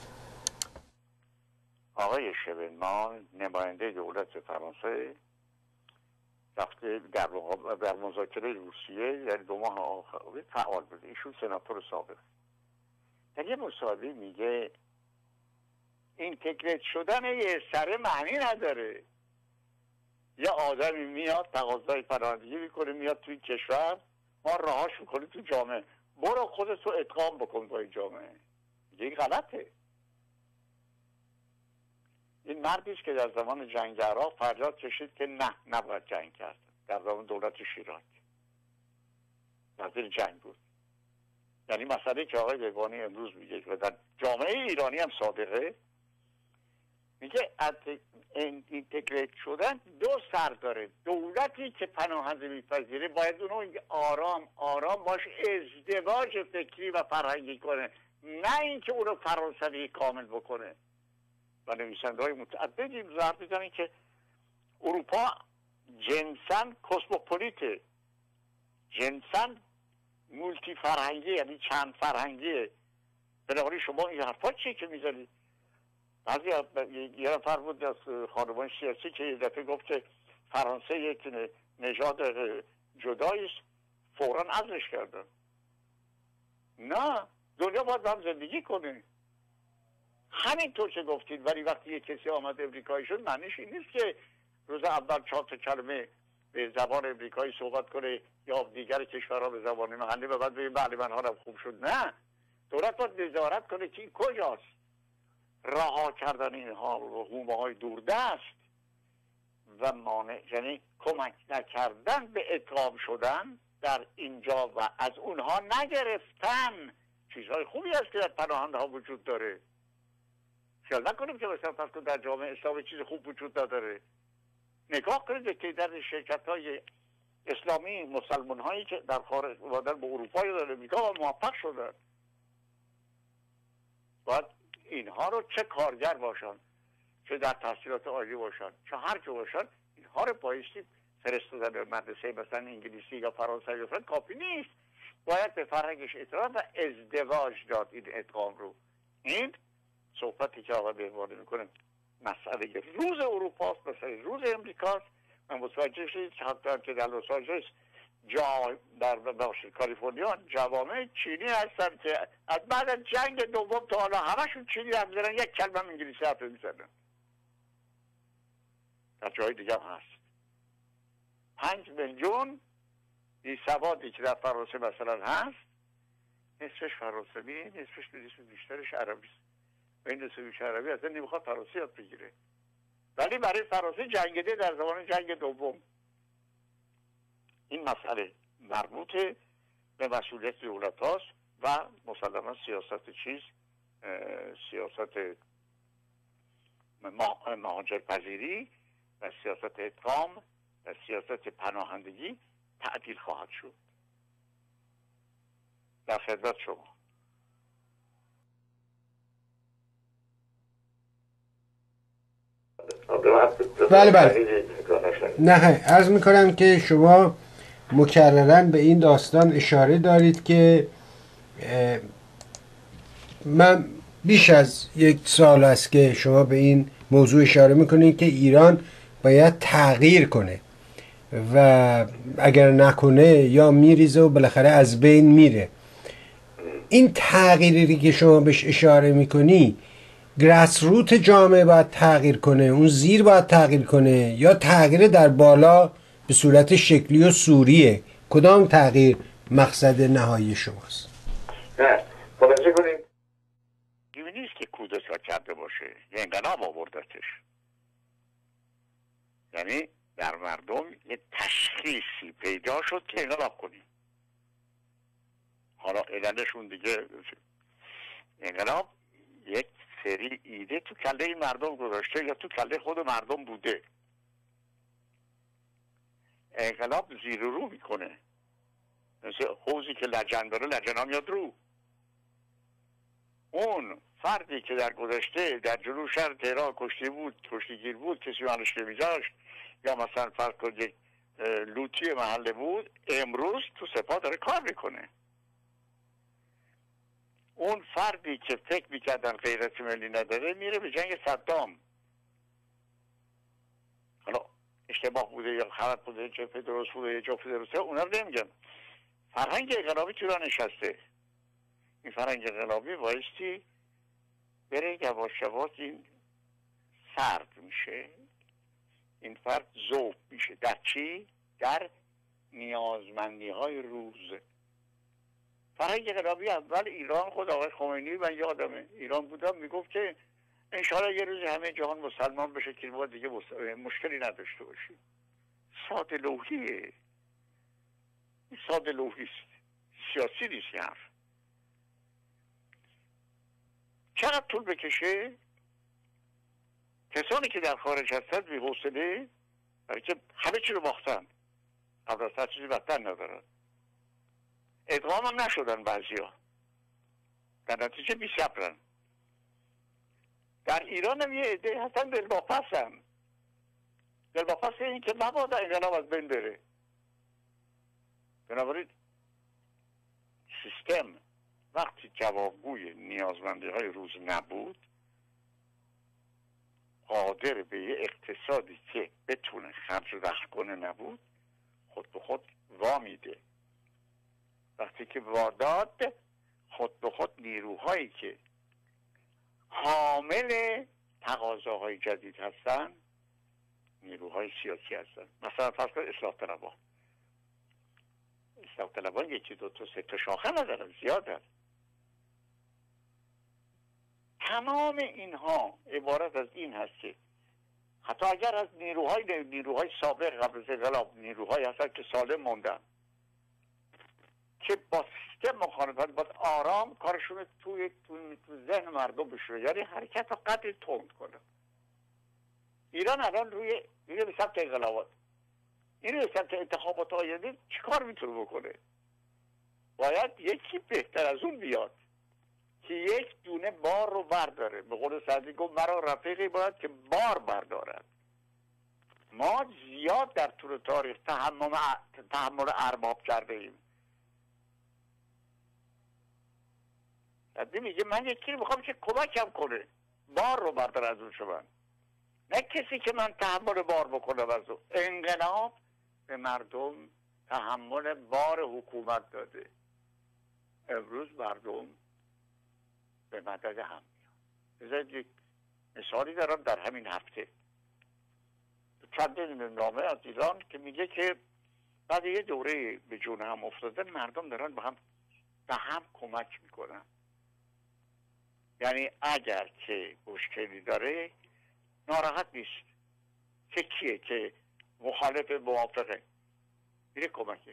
آقای شبلمان نماینده دولت فرانسه رفته در مذاکره روسیه، یعنی 2 ماه آخر فعال بوده. ایشون سناتور سابق در یه مصاحبه میگه اینتگریت شدن یه سره معنی نداره. یه آدمی میاد تقاضای پناهندگی میکنه، میاد توی کشور، ما راهاش میکنه تو جامعه، برو خودتو ادغام بکن با این جامعه. این غلطه. این مردیست که در زمان جنگ عراق فریاد کشید که نه نباید جنگ کرد. در زمان دولت شیراز وزیر جنگ بود. یعنی مسئله که آقای بهبانی امروز میگه و در جامعه ایرانی هم صادقه، میگه اینتگریت شدن 2 سر داره. دولتی که پناهنده میپذیره باید اونو آرام باش ازدواج فکری و فرهنگی کنه، نه اینکه اونو فرانسوی کامل بکنه. و نویسنده های متعددی حرف میزنن که اروپا جنساً کسموپولیته، جنساً مولتی فرهنگی، یعنی چند فرهنگیه. بنابراین شما این حرفا چیه که میزنید؟ بعضی یه نفر بود از خانمان سیاسی که یه دفعه گفت که فرانسه یک نژاد جداییست، فوراً عزلش کردن. نه، دنیا باید هم زندگی کنه. همینطور که گفتید. ولی وقتی یک کسی آمد امریکایی شد معنیش این نیست که روز اول 4 تا کلمه به زبان امریکایی صحبت کنه یا دیگر کشورها به زبان محلی و بعد بگه بله من حالم خوب شد. نه، دولت باید نظارت کنه که این کجاست. رها کردن اینها رو حومه های دوردست و مانع، یعنی کمک نکردن به ادغام شدن در اینجا و از اونها نگرفتن. چیزهای خوبی هست که در پناهنده ها وجود داره. خیال نکنیم که مثلا فرض کن در جامعه اسلامی چیز خوب وجود نداره. نگاه کنید به تعداد شرکت های اسلامی مسلمان هایی که در خارج اومدن به اروپا یا در امریکا و موفق شدن. باید اینها رو چه کارگر باشن، چه در تحصیلات عالی باشن، چه هر که باشن، اینها رو بایستی فرستادن به مدرسه مثلا انگلیسی یا فرانسوی یا کافی نیست. باید به فرهنگش احترام و ازدواج داد این ادغام رو. این صحبتی که آقا بهبانی میکنه مسئله روز اروپاست، مسئله روز امریکاست. من متوجه شدید که در لس آنجلس در کالیفرنیا جوامع چینی هستن که از بعد از جنگ دوم تا حالا همشون چینی حرف میزنن، یک کلمه انگلیسی حرف میزنن. در جای دیگه هم هست. 5 میلیون بی سوادی که در فرانسه مثلا هست، نصفش فرانسوی، نصفش بیشترش عربی است. و این نصف بیش عربی اصلا نمیخواد فرانسه یاد بگیره. ولی برای فرانسه جنگیده در زمان جنگ دوم. این مسئله مربوط به مسئولیت دولت هاست و مسلما سیاست سیاست مهاجرپذیری و سیاست ادغام و سیاست پناهندگی تعدیل خواهد شد. در خدمت شما. بله بله. نه عرض میکنم که شما مکرراً به این داستان اشاره دارید که من بیش از 1 سال است که شما به این موضوع اشاره میکنید که ایران باید تغییر کنه و اگر نکنه یا میریزه و بالاخره از بین میره. این تغییری که شما بهش اشاره میکنی گراس روت جامعه باید تغییر کنه، اون زیر باید تغییر کنه، یا تغییر در بالا به صورت شکلی و صوریه؟ کدام تغییر مقصد نهایی شماست؟ نه ملاحظه کنید دیوی نیست که کودتا کرده باشه، یه انقلاب آوردتش. یعنی در مردم یه تشخیصی پیدا شد که انقلاب کنیم. حالا علتشون دیگه انقلاب یک سری ایده تو کله این مردم گذاشته یا تو کله خود مردم بوده. انقلاب زیر و رو میکنه، مثل حوضی که لجن داره لجن هم میاد رو. اون فردی که در گذشته در جلو شهر تهران کشتیگیر بود، کسی منش نمیذاشت، یا مثلا فرض کنید یک لوتی محله بود، امروز تو سپاه داره کار میکنه. اون فردی که فکر میکردن غیرت ملی نداره میره به جنگ صدام. حالا اشتباه بوده یا غلط بوده، جبهه درست بوده یا جبهه درسته، اونا رو نمیگم. فرهنگ انقلابی تو را نشسته. این فرهنگ انقلابی بایستی بره یواش یواش این سرد میشه، این فرد ذوب میشه. در چی؟ در نیازمندی های روز. فرهنگ انقلابی اول ایران، خود آقای خمینی، من یادمه ایران بودم میگفت که انشاءالله یه روز همه جهان مسلمان بشه که ما دیگه مشکلی نداشته باشیم. ساده لوحیه، این ساده لوحیست، سیاسی نیست این حرف. چقدر طول بکشه کسانی که در خارج هستند بی حوصله، برای که همه چی رو باختن، قبل از هر چیزی بدتر ندارن، ادغام هم نشدن بعضیا، در نتیجه بی صبرن. در ایران هم یه عده هستن دلواپسن، دلواپس این که مبادا انقلاب از بین بره. بنابراین سیستم وقتی جوابگوی نیازمندی های روز نبود، قادر به یه اقتصادی که بتونه خرج و دخل کنه نبود، خود به خود وامیده. وقتی که واداد، خود به خود نیروهایی که حامل تقاضاهای جدید هستن نیروهای سیاسی هستن. مثلا فرض کنید اصلاح طلبان یکی دو تا سه تا شاخه ندارن، زیادن. تمام اینها عبارت از این هست که حتی اگر از نیروهای سابق قبل از انقلاب نیروهایی هستن که سالم موندن، که با سیستم مخالفت باید آرام کارشون تو ذهن مردم بشه، یعنی حرکت ها قدر تند کنه. ایران الان روی به سمت انقلابات، این روی سمت انتخابات آینده چیکار میتونه بکنه؟ باید یکی بهتر از اون بیاد که یک دونه بار رو برداره. به قول سعدی گفت مرا رفیقی باید که بار بردارد. ما زیاد در طول تاریخ تحمل ارباب کرده ایم. میگه من یکی رو میخوام که کمکم کنه، بار رو بردار از اون شما، نه کسی که من تحمل بار بکنم از اون. انقلاب به مردم تحمل بار حکومت داده. امروز مردم به مدد هم میاد. یک مثالی دارم در همین هفته چندین نامه از ایران که میگه که بعد یه دوره به جون هم افتادن مردم دارن به هم کمک میکنن. یعنی اگر که مشکلی داره ناراحت نیست، که کیه که مخالف موافقه، میره کمکش.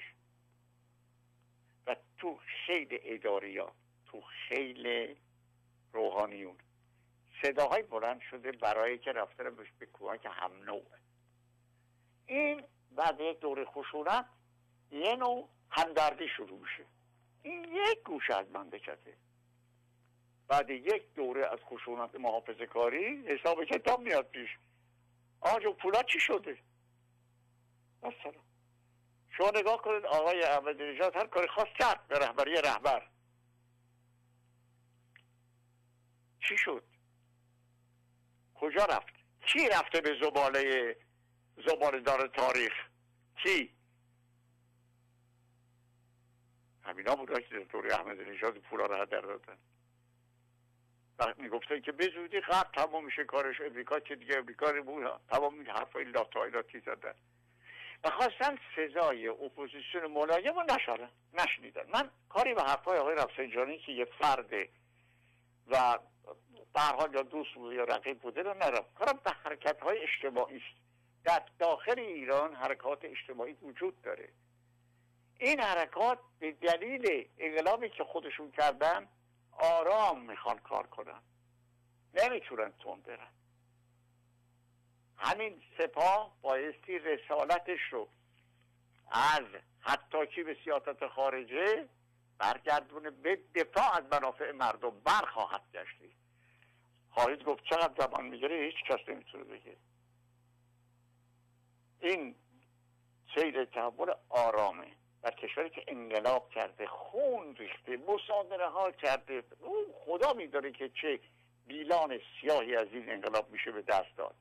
و تو خیلی اداریا، تو خیلی روحانیون صداهای بلند شده برای که رفتن به کمک هم نوع. این بعد یک دوره خشونت یه نوع همدردی شروع میشه. این یک گوشه از مملکته. بعد یک دوره از خشونت محافظه کاری حساب کتاب میاد پیش. آجا پولا چی شده؟ مثلا شما نگاه کنید آقای احمدی نژاد هر کاری خواست کرد به رهبری رهبر. چی شد؟ کجا رفت؟ کی رفته به زباله دار تاریخ؟ کی؟ همینا بودن که در دوره احمدی نژاد پولا رو هدر دادن. میگفتن که به زودی غرب تمام میشه کارش، امریکا که دیگه امریکا رو تمام این حرفای لاتی زدن و خواستن سزای اپوزیسیون ملایم رو نشنیدن. من کاری به حرفای آقای رفسنجانی که یه فرده و به هر حال یا دوست بود یا رقیب بوده رو ندارم. کارم به حرکت های اجتماعی است. در داخل ایران حرکات اجتماعی وجود داره. این حرکات به دلیل انقلابی که خودشون کردن آرام میخوان کار کنن، نمیتونن تون برن. همین سپاه بایستی رسالتش رو از حتی به سیاست خارجه برگردونه به دفاع از منافع مردم برخواهد گشتی. خواهید گفت چقدر زمان میگیره؟ هیچ کس نمیتونه بگه. این سیر تحول آرامه در کشوری که انقلاب کرده، خون ریخته، مصادره ها کرده. اون خدا میداره که چه بیلان سیاهی از این انقلاب میشه به دست داد.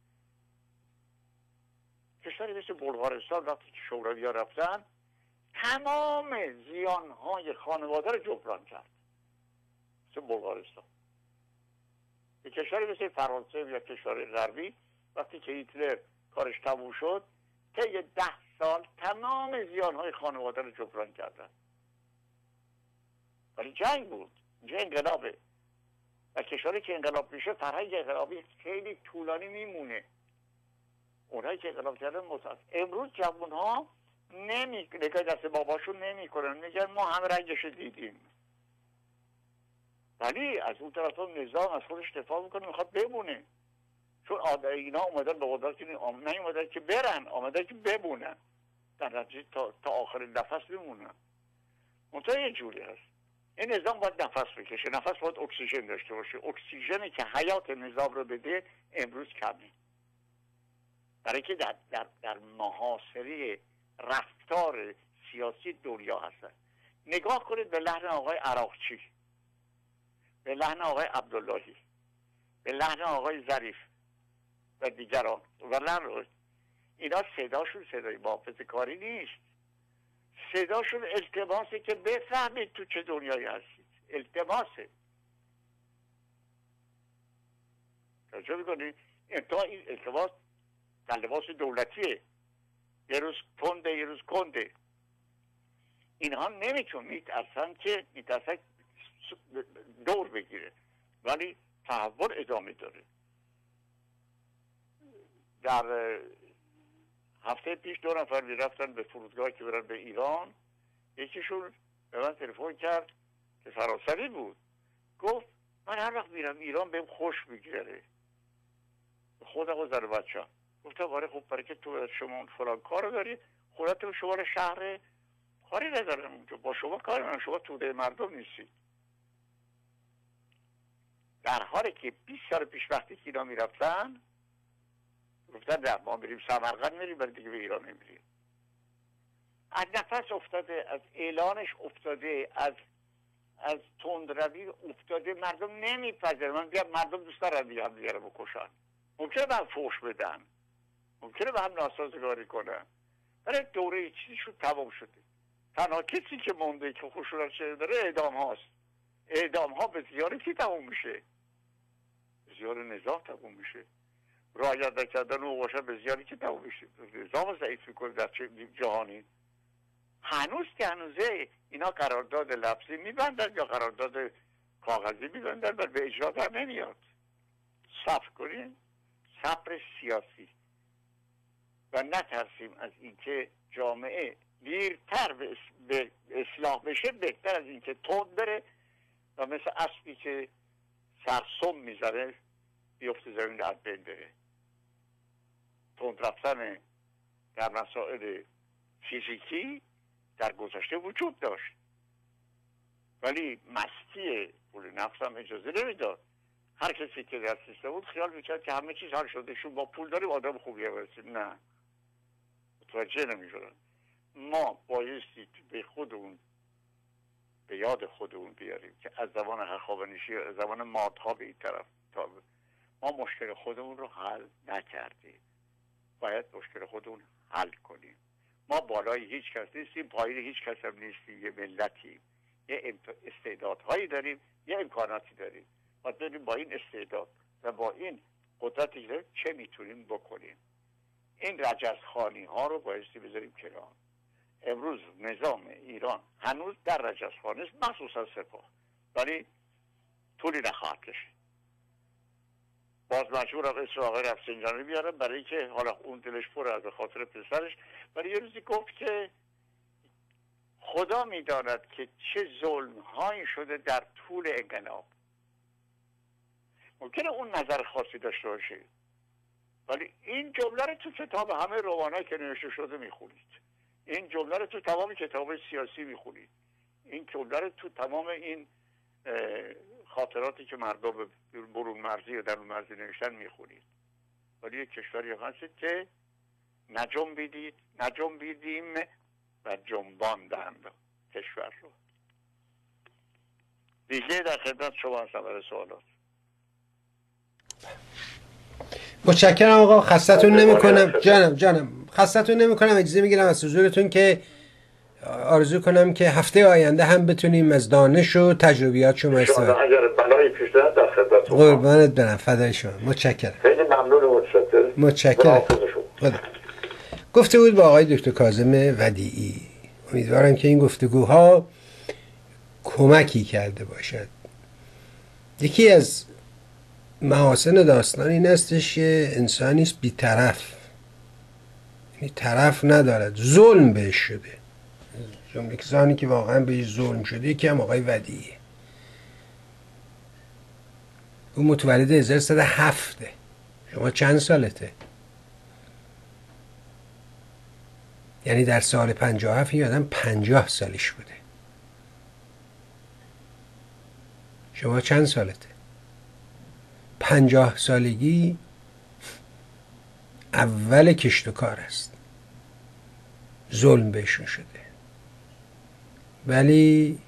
کشوری مثل بلغارستان وقتی که شوروی ها رفتن تمام زیانهای خانواده رو جبران کرد. مثل بلغارستان. به کشوری مثل فرانسه یا کشور غربی وقتی که هیتلر کارش تموم شد طی 10 سال تمام زیانهای خانواده رو جبران کردن. ولی جنگ بود، اینجا انقلابه و کشوری که انقلاب میشه فرهنگ انقلابی خیلی طولانی میمونه. اونایی که انقلاب کردن امروز جوان ها نگاه دست باباشون نمی کنن، میگن ما همه رنگش دیدیم. ولی از اون طرف نظام از خودش دفاع میکنه، میخواد بمونه. چون اینا اومدن به قدرت نیومدن که برن، آمدن که بمونن، در نتیجه تا آخرین نفس بمونن. منطقه یه جوری هست. این نظام باید نفس بکشه، نفس باید اکسیژن داشته باشه. اکسیژنی که حیات نظام رو بده امروز کمه، برای که در محاصره رفتار سیاسی دنیا هستن. نگاه کنید به لحن آقای عراقچی، به لحن آقای عبداللهی، به لحن آقای ظریف و دیگران و لحن اینا صداشون صدای محافظه کاری نیست. صداشون التماسه که بفهمید تو چه دنیایی هستید. التماسه. توجه میکنید؟ این التماس در لباس دولتیه. یه روز تنده یه روز کنده. اینها میترسن دور بگیره، ولی تحول ادامه داره. در هفته پیش 2 نفر میرفتن به فرودگاه که برن به ایران. یکیشون به من تلفن کرد که فرانسوی بود، گفت من هر وقت میرم ایران بهم خوش میگذره، خودم و زن بچه‌ام. گفتم آره خب برای که تو شما فلان کارو داری، خودت تو شما شهر کاری ندارم اونجا، با شما کاری ندارم، شما توده مردم نیستی. در حالی که 20 سال پیش وقتی که اینا میرفتن گفتن نه ما میریم سمرقند میریم ولی دیگه به ایران نمیریم. از نفس افتاده، از اعلانش افتاده، از تندروی افتاده. مردم نمیپذیرن. من بگم مردم دوست دارن دیگه هم دیگه رو بکشن، ممکنه به هم فحش بدن، ممکنه به هم ناسازگاری کنن، ولی دوره چیزشون تمام شده. تنها کسی که مونده که خشونت شده داره اعدام هاست. اعدام ها به زیان کی تمام میشه؟ به زیان نظام تمام میشه. رعایت نکردن و باشن به زیانی که تمام میشه. نظام ضعیف میکنه در جهانی. هنوز که هنوزه اینا قرارداد لفظی میبندن یا قرارداد کاغذی میبندن و به اجرا در نمیاد. صبر کنین. صبر سیاسی. و نترسیم از اینکه جامعه دیرتر به اصلاح بشه بهتر از اینکه تند بره و مثل اسبی که سرسم میزنه بیفته زمین از بین بره. تند رفتن در مسائل فیزیکی در گذشته وجود داشت، ولی مستی پول نفس هم اجازه نمیداد. هر کسی که در سیستم بود خیال میکرد که همه چیز حل شده، شون با پول داریم آدم خوبیه برسیم. نه، متوجه نمیشدن. ما بایستی به خودمون، به یاد خودمون بیاریم که از زمان هخامنشی، از زمان مادها به این طرف تا ما مشکل خودمون رو حل نکردیم. باید مشکل خودمون حل کنیم. ما بالای هیچ کس نیستیم، پایین هیچ کس هم نیستیم. یه ملتیم، یه استعدادهایی داریم، یه امکاناتی داریم. باید ببینیم با این استعداد و با این قدرتی که داریم چه میتونیم بکنیم. این رجزخوانی ها رو بایستی بذاریم کنار. امروز نظام ایران هنوز در رجزخوانی است، مخصوصا سپاه، ولی طولی نخواهد کشید. باز مجبورم اسم آقای رفسنجانی بیارم برای اینکه حالا اون دلش پر از خاطر پسرش، ولی یه روزی گفت که خدا میداند که چه ظلم هایی شده در طول انقلاب. ممکنه اون نظر خاصی داشته باشه، ولی این جمله رو تو کتاب همه رمانایی که نوشته شده میخونید، این جمله رو تو تمام کتاب سیاسی میخونید، این جمله رو تو تمام این خاطراتی که مردم برون مرزی و درون مرزی نوشتن میخونید. ولی یک کشوری هست که نجنبیدیم و جنباندند کشور رو. دیگه در خدمت شما هستم برای سوالات. متشکرم آقا، خستتون نمی‌کنم. جانم خستتون نمی‌کنم. اجازه میگیرم از حضورتون که آرزو کنم که هفته آینده هم بتونیم از دانش و تجربیات شما استفاده کنیم. اگر بلایی پیش نیاد در خدمتتون. قربانت برم، فدای شما. متشکرم. خیلی ممنون. متشکرم. خدا. گفته بود با آقای دکتر کاظم ودیعی. امیدوارم که این گفتگوها کمکی کرده باشد. یکی از محاسن داستان این استش که انسانی است بی‌طرف، یعنی طرف ندارد، ظلم بهش شده. جمله کسانی که واقعا بهش ظلم شده یکی هم آقای ودیعیه. او متولد 1107. شما چند سالته؟ یعنی در سال 57 این آدم 50 سالش بوده. شما چند سالته؟ 50 سالگی اول کشت و کار است. ظلم بهشون شده، ولی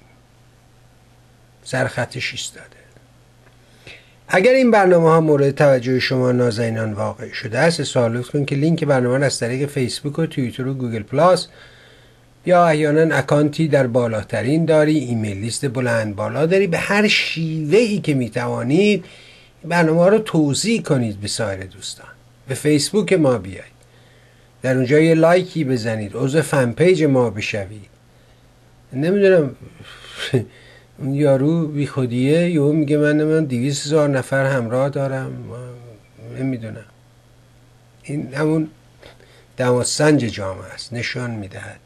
سرخطش ایستاده. اگر این برنامه ها مورد توجه شما نازنینان واقع شده است، سوال کن که لینک برنامه را از طریق فیسبوک و توییتر و گوگل پلاس یا احیانا اکانتی در بالاترین داری، ایمیل لیست بلند بالا داری، به هر شیوهی که میتوانید برنامه ها رو توزیع کنید به سایر دوستان. به فیسبوک ما بیایید، در اونجا یه لایکی بزنید، عضو فن پیج ما بشوید. نمیدونم اون یارو بی خودیه یهو میگه من 200,000 نفر همراه دارم. نمیدونم، این همون دماسنج جامعه است، نشان میدهد.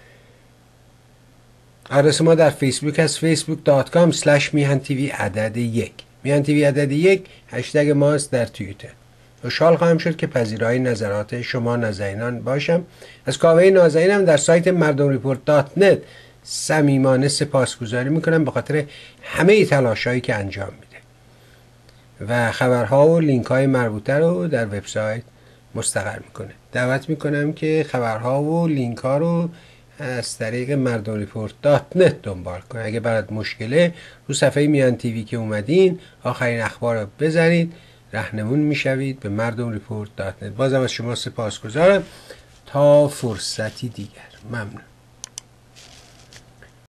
آدرس ما در فیسبوک است facebook.com/mihan-tv1. میهن تیوی عدد 1 هشتگ ماست در توییتر. خوشحال خواهم شد که پذیرای نظرات شما نازنینان باشم. از کاوه نازنینم در سایت mardomreport.net صمیمانه سپاسگزاری میکنم به خاطر همه تلاشایی که انجام میده و خبرها و لینک های مربوطه رو در وبسایت مستقر میکنه. دعوت میکنم که خبرها و لینک ها رو از طریق mardomreport.net دنبال کنید. اگه برات مشکله رو صفحه میهن تیوی که اومدین آخرین اخبار رو بزنید، راهنمون میشوید به mardomreport.net. بازم از شما سپاسگزارم. تا فرصتی دیگر، ممنون.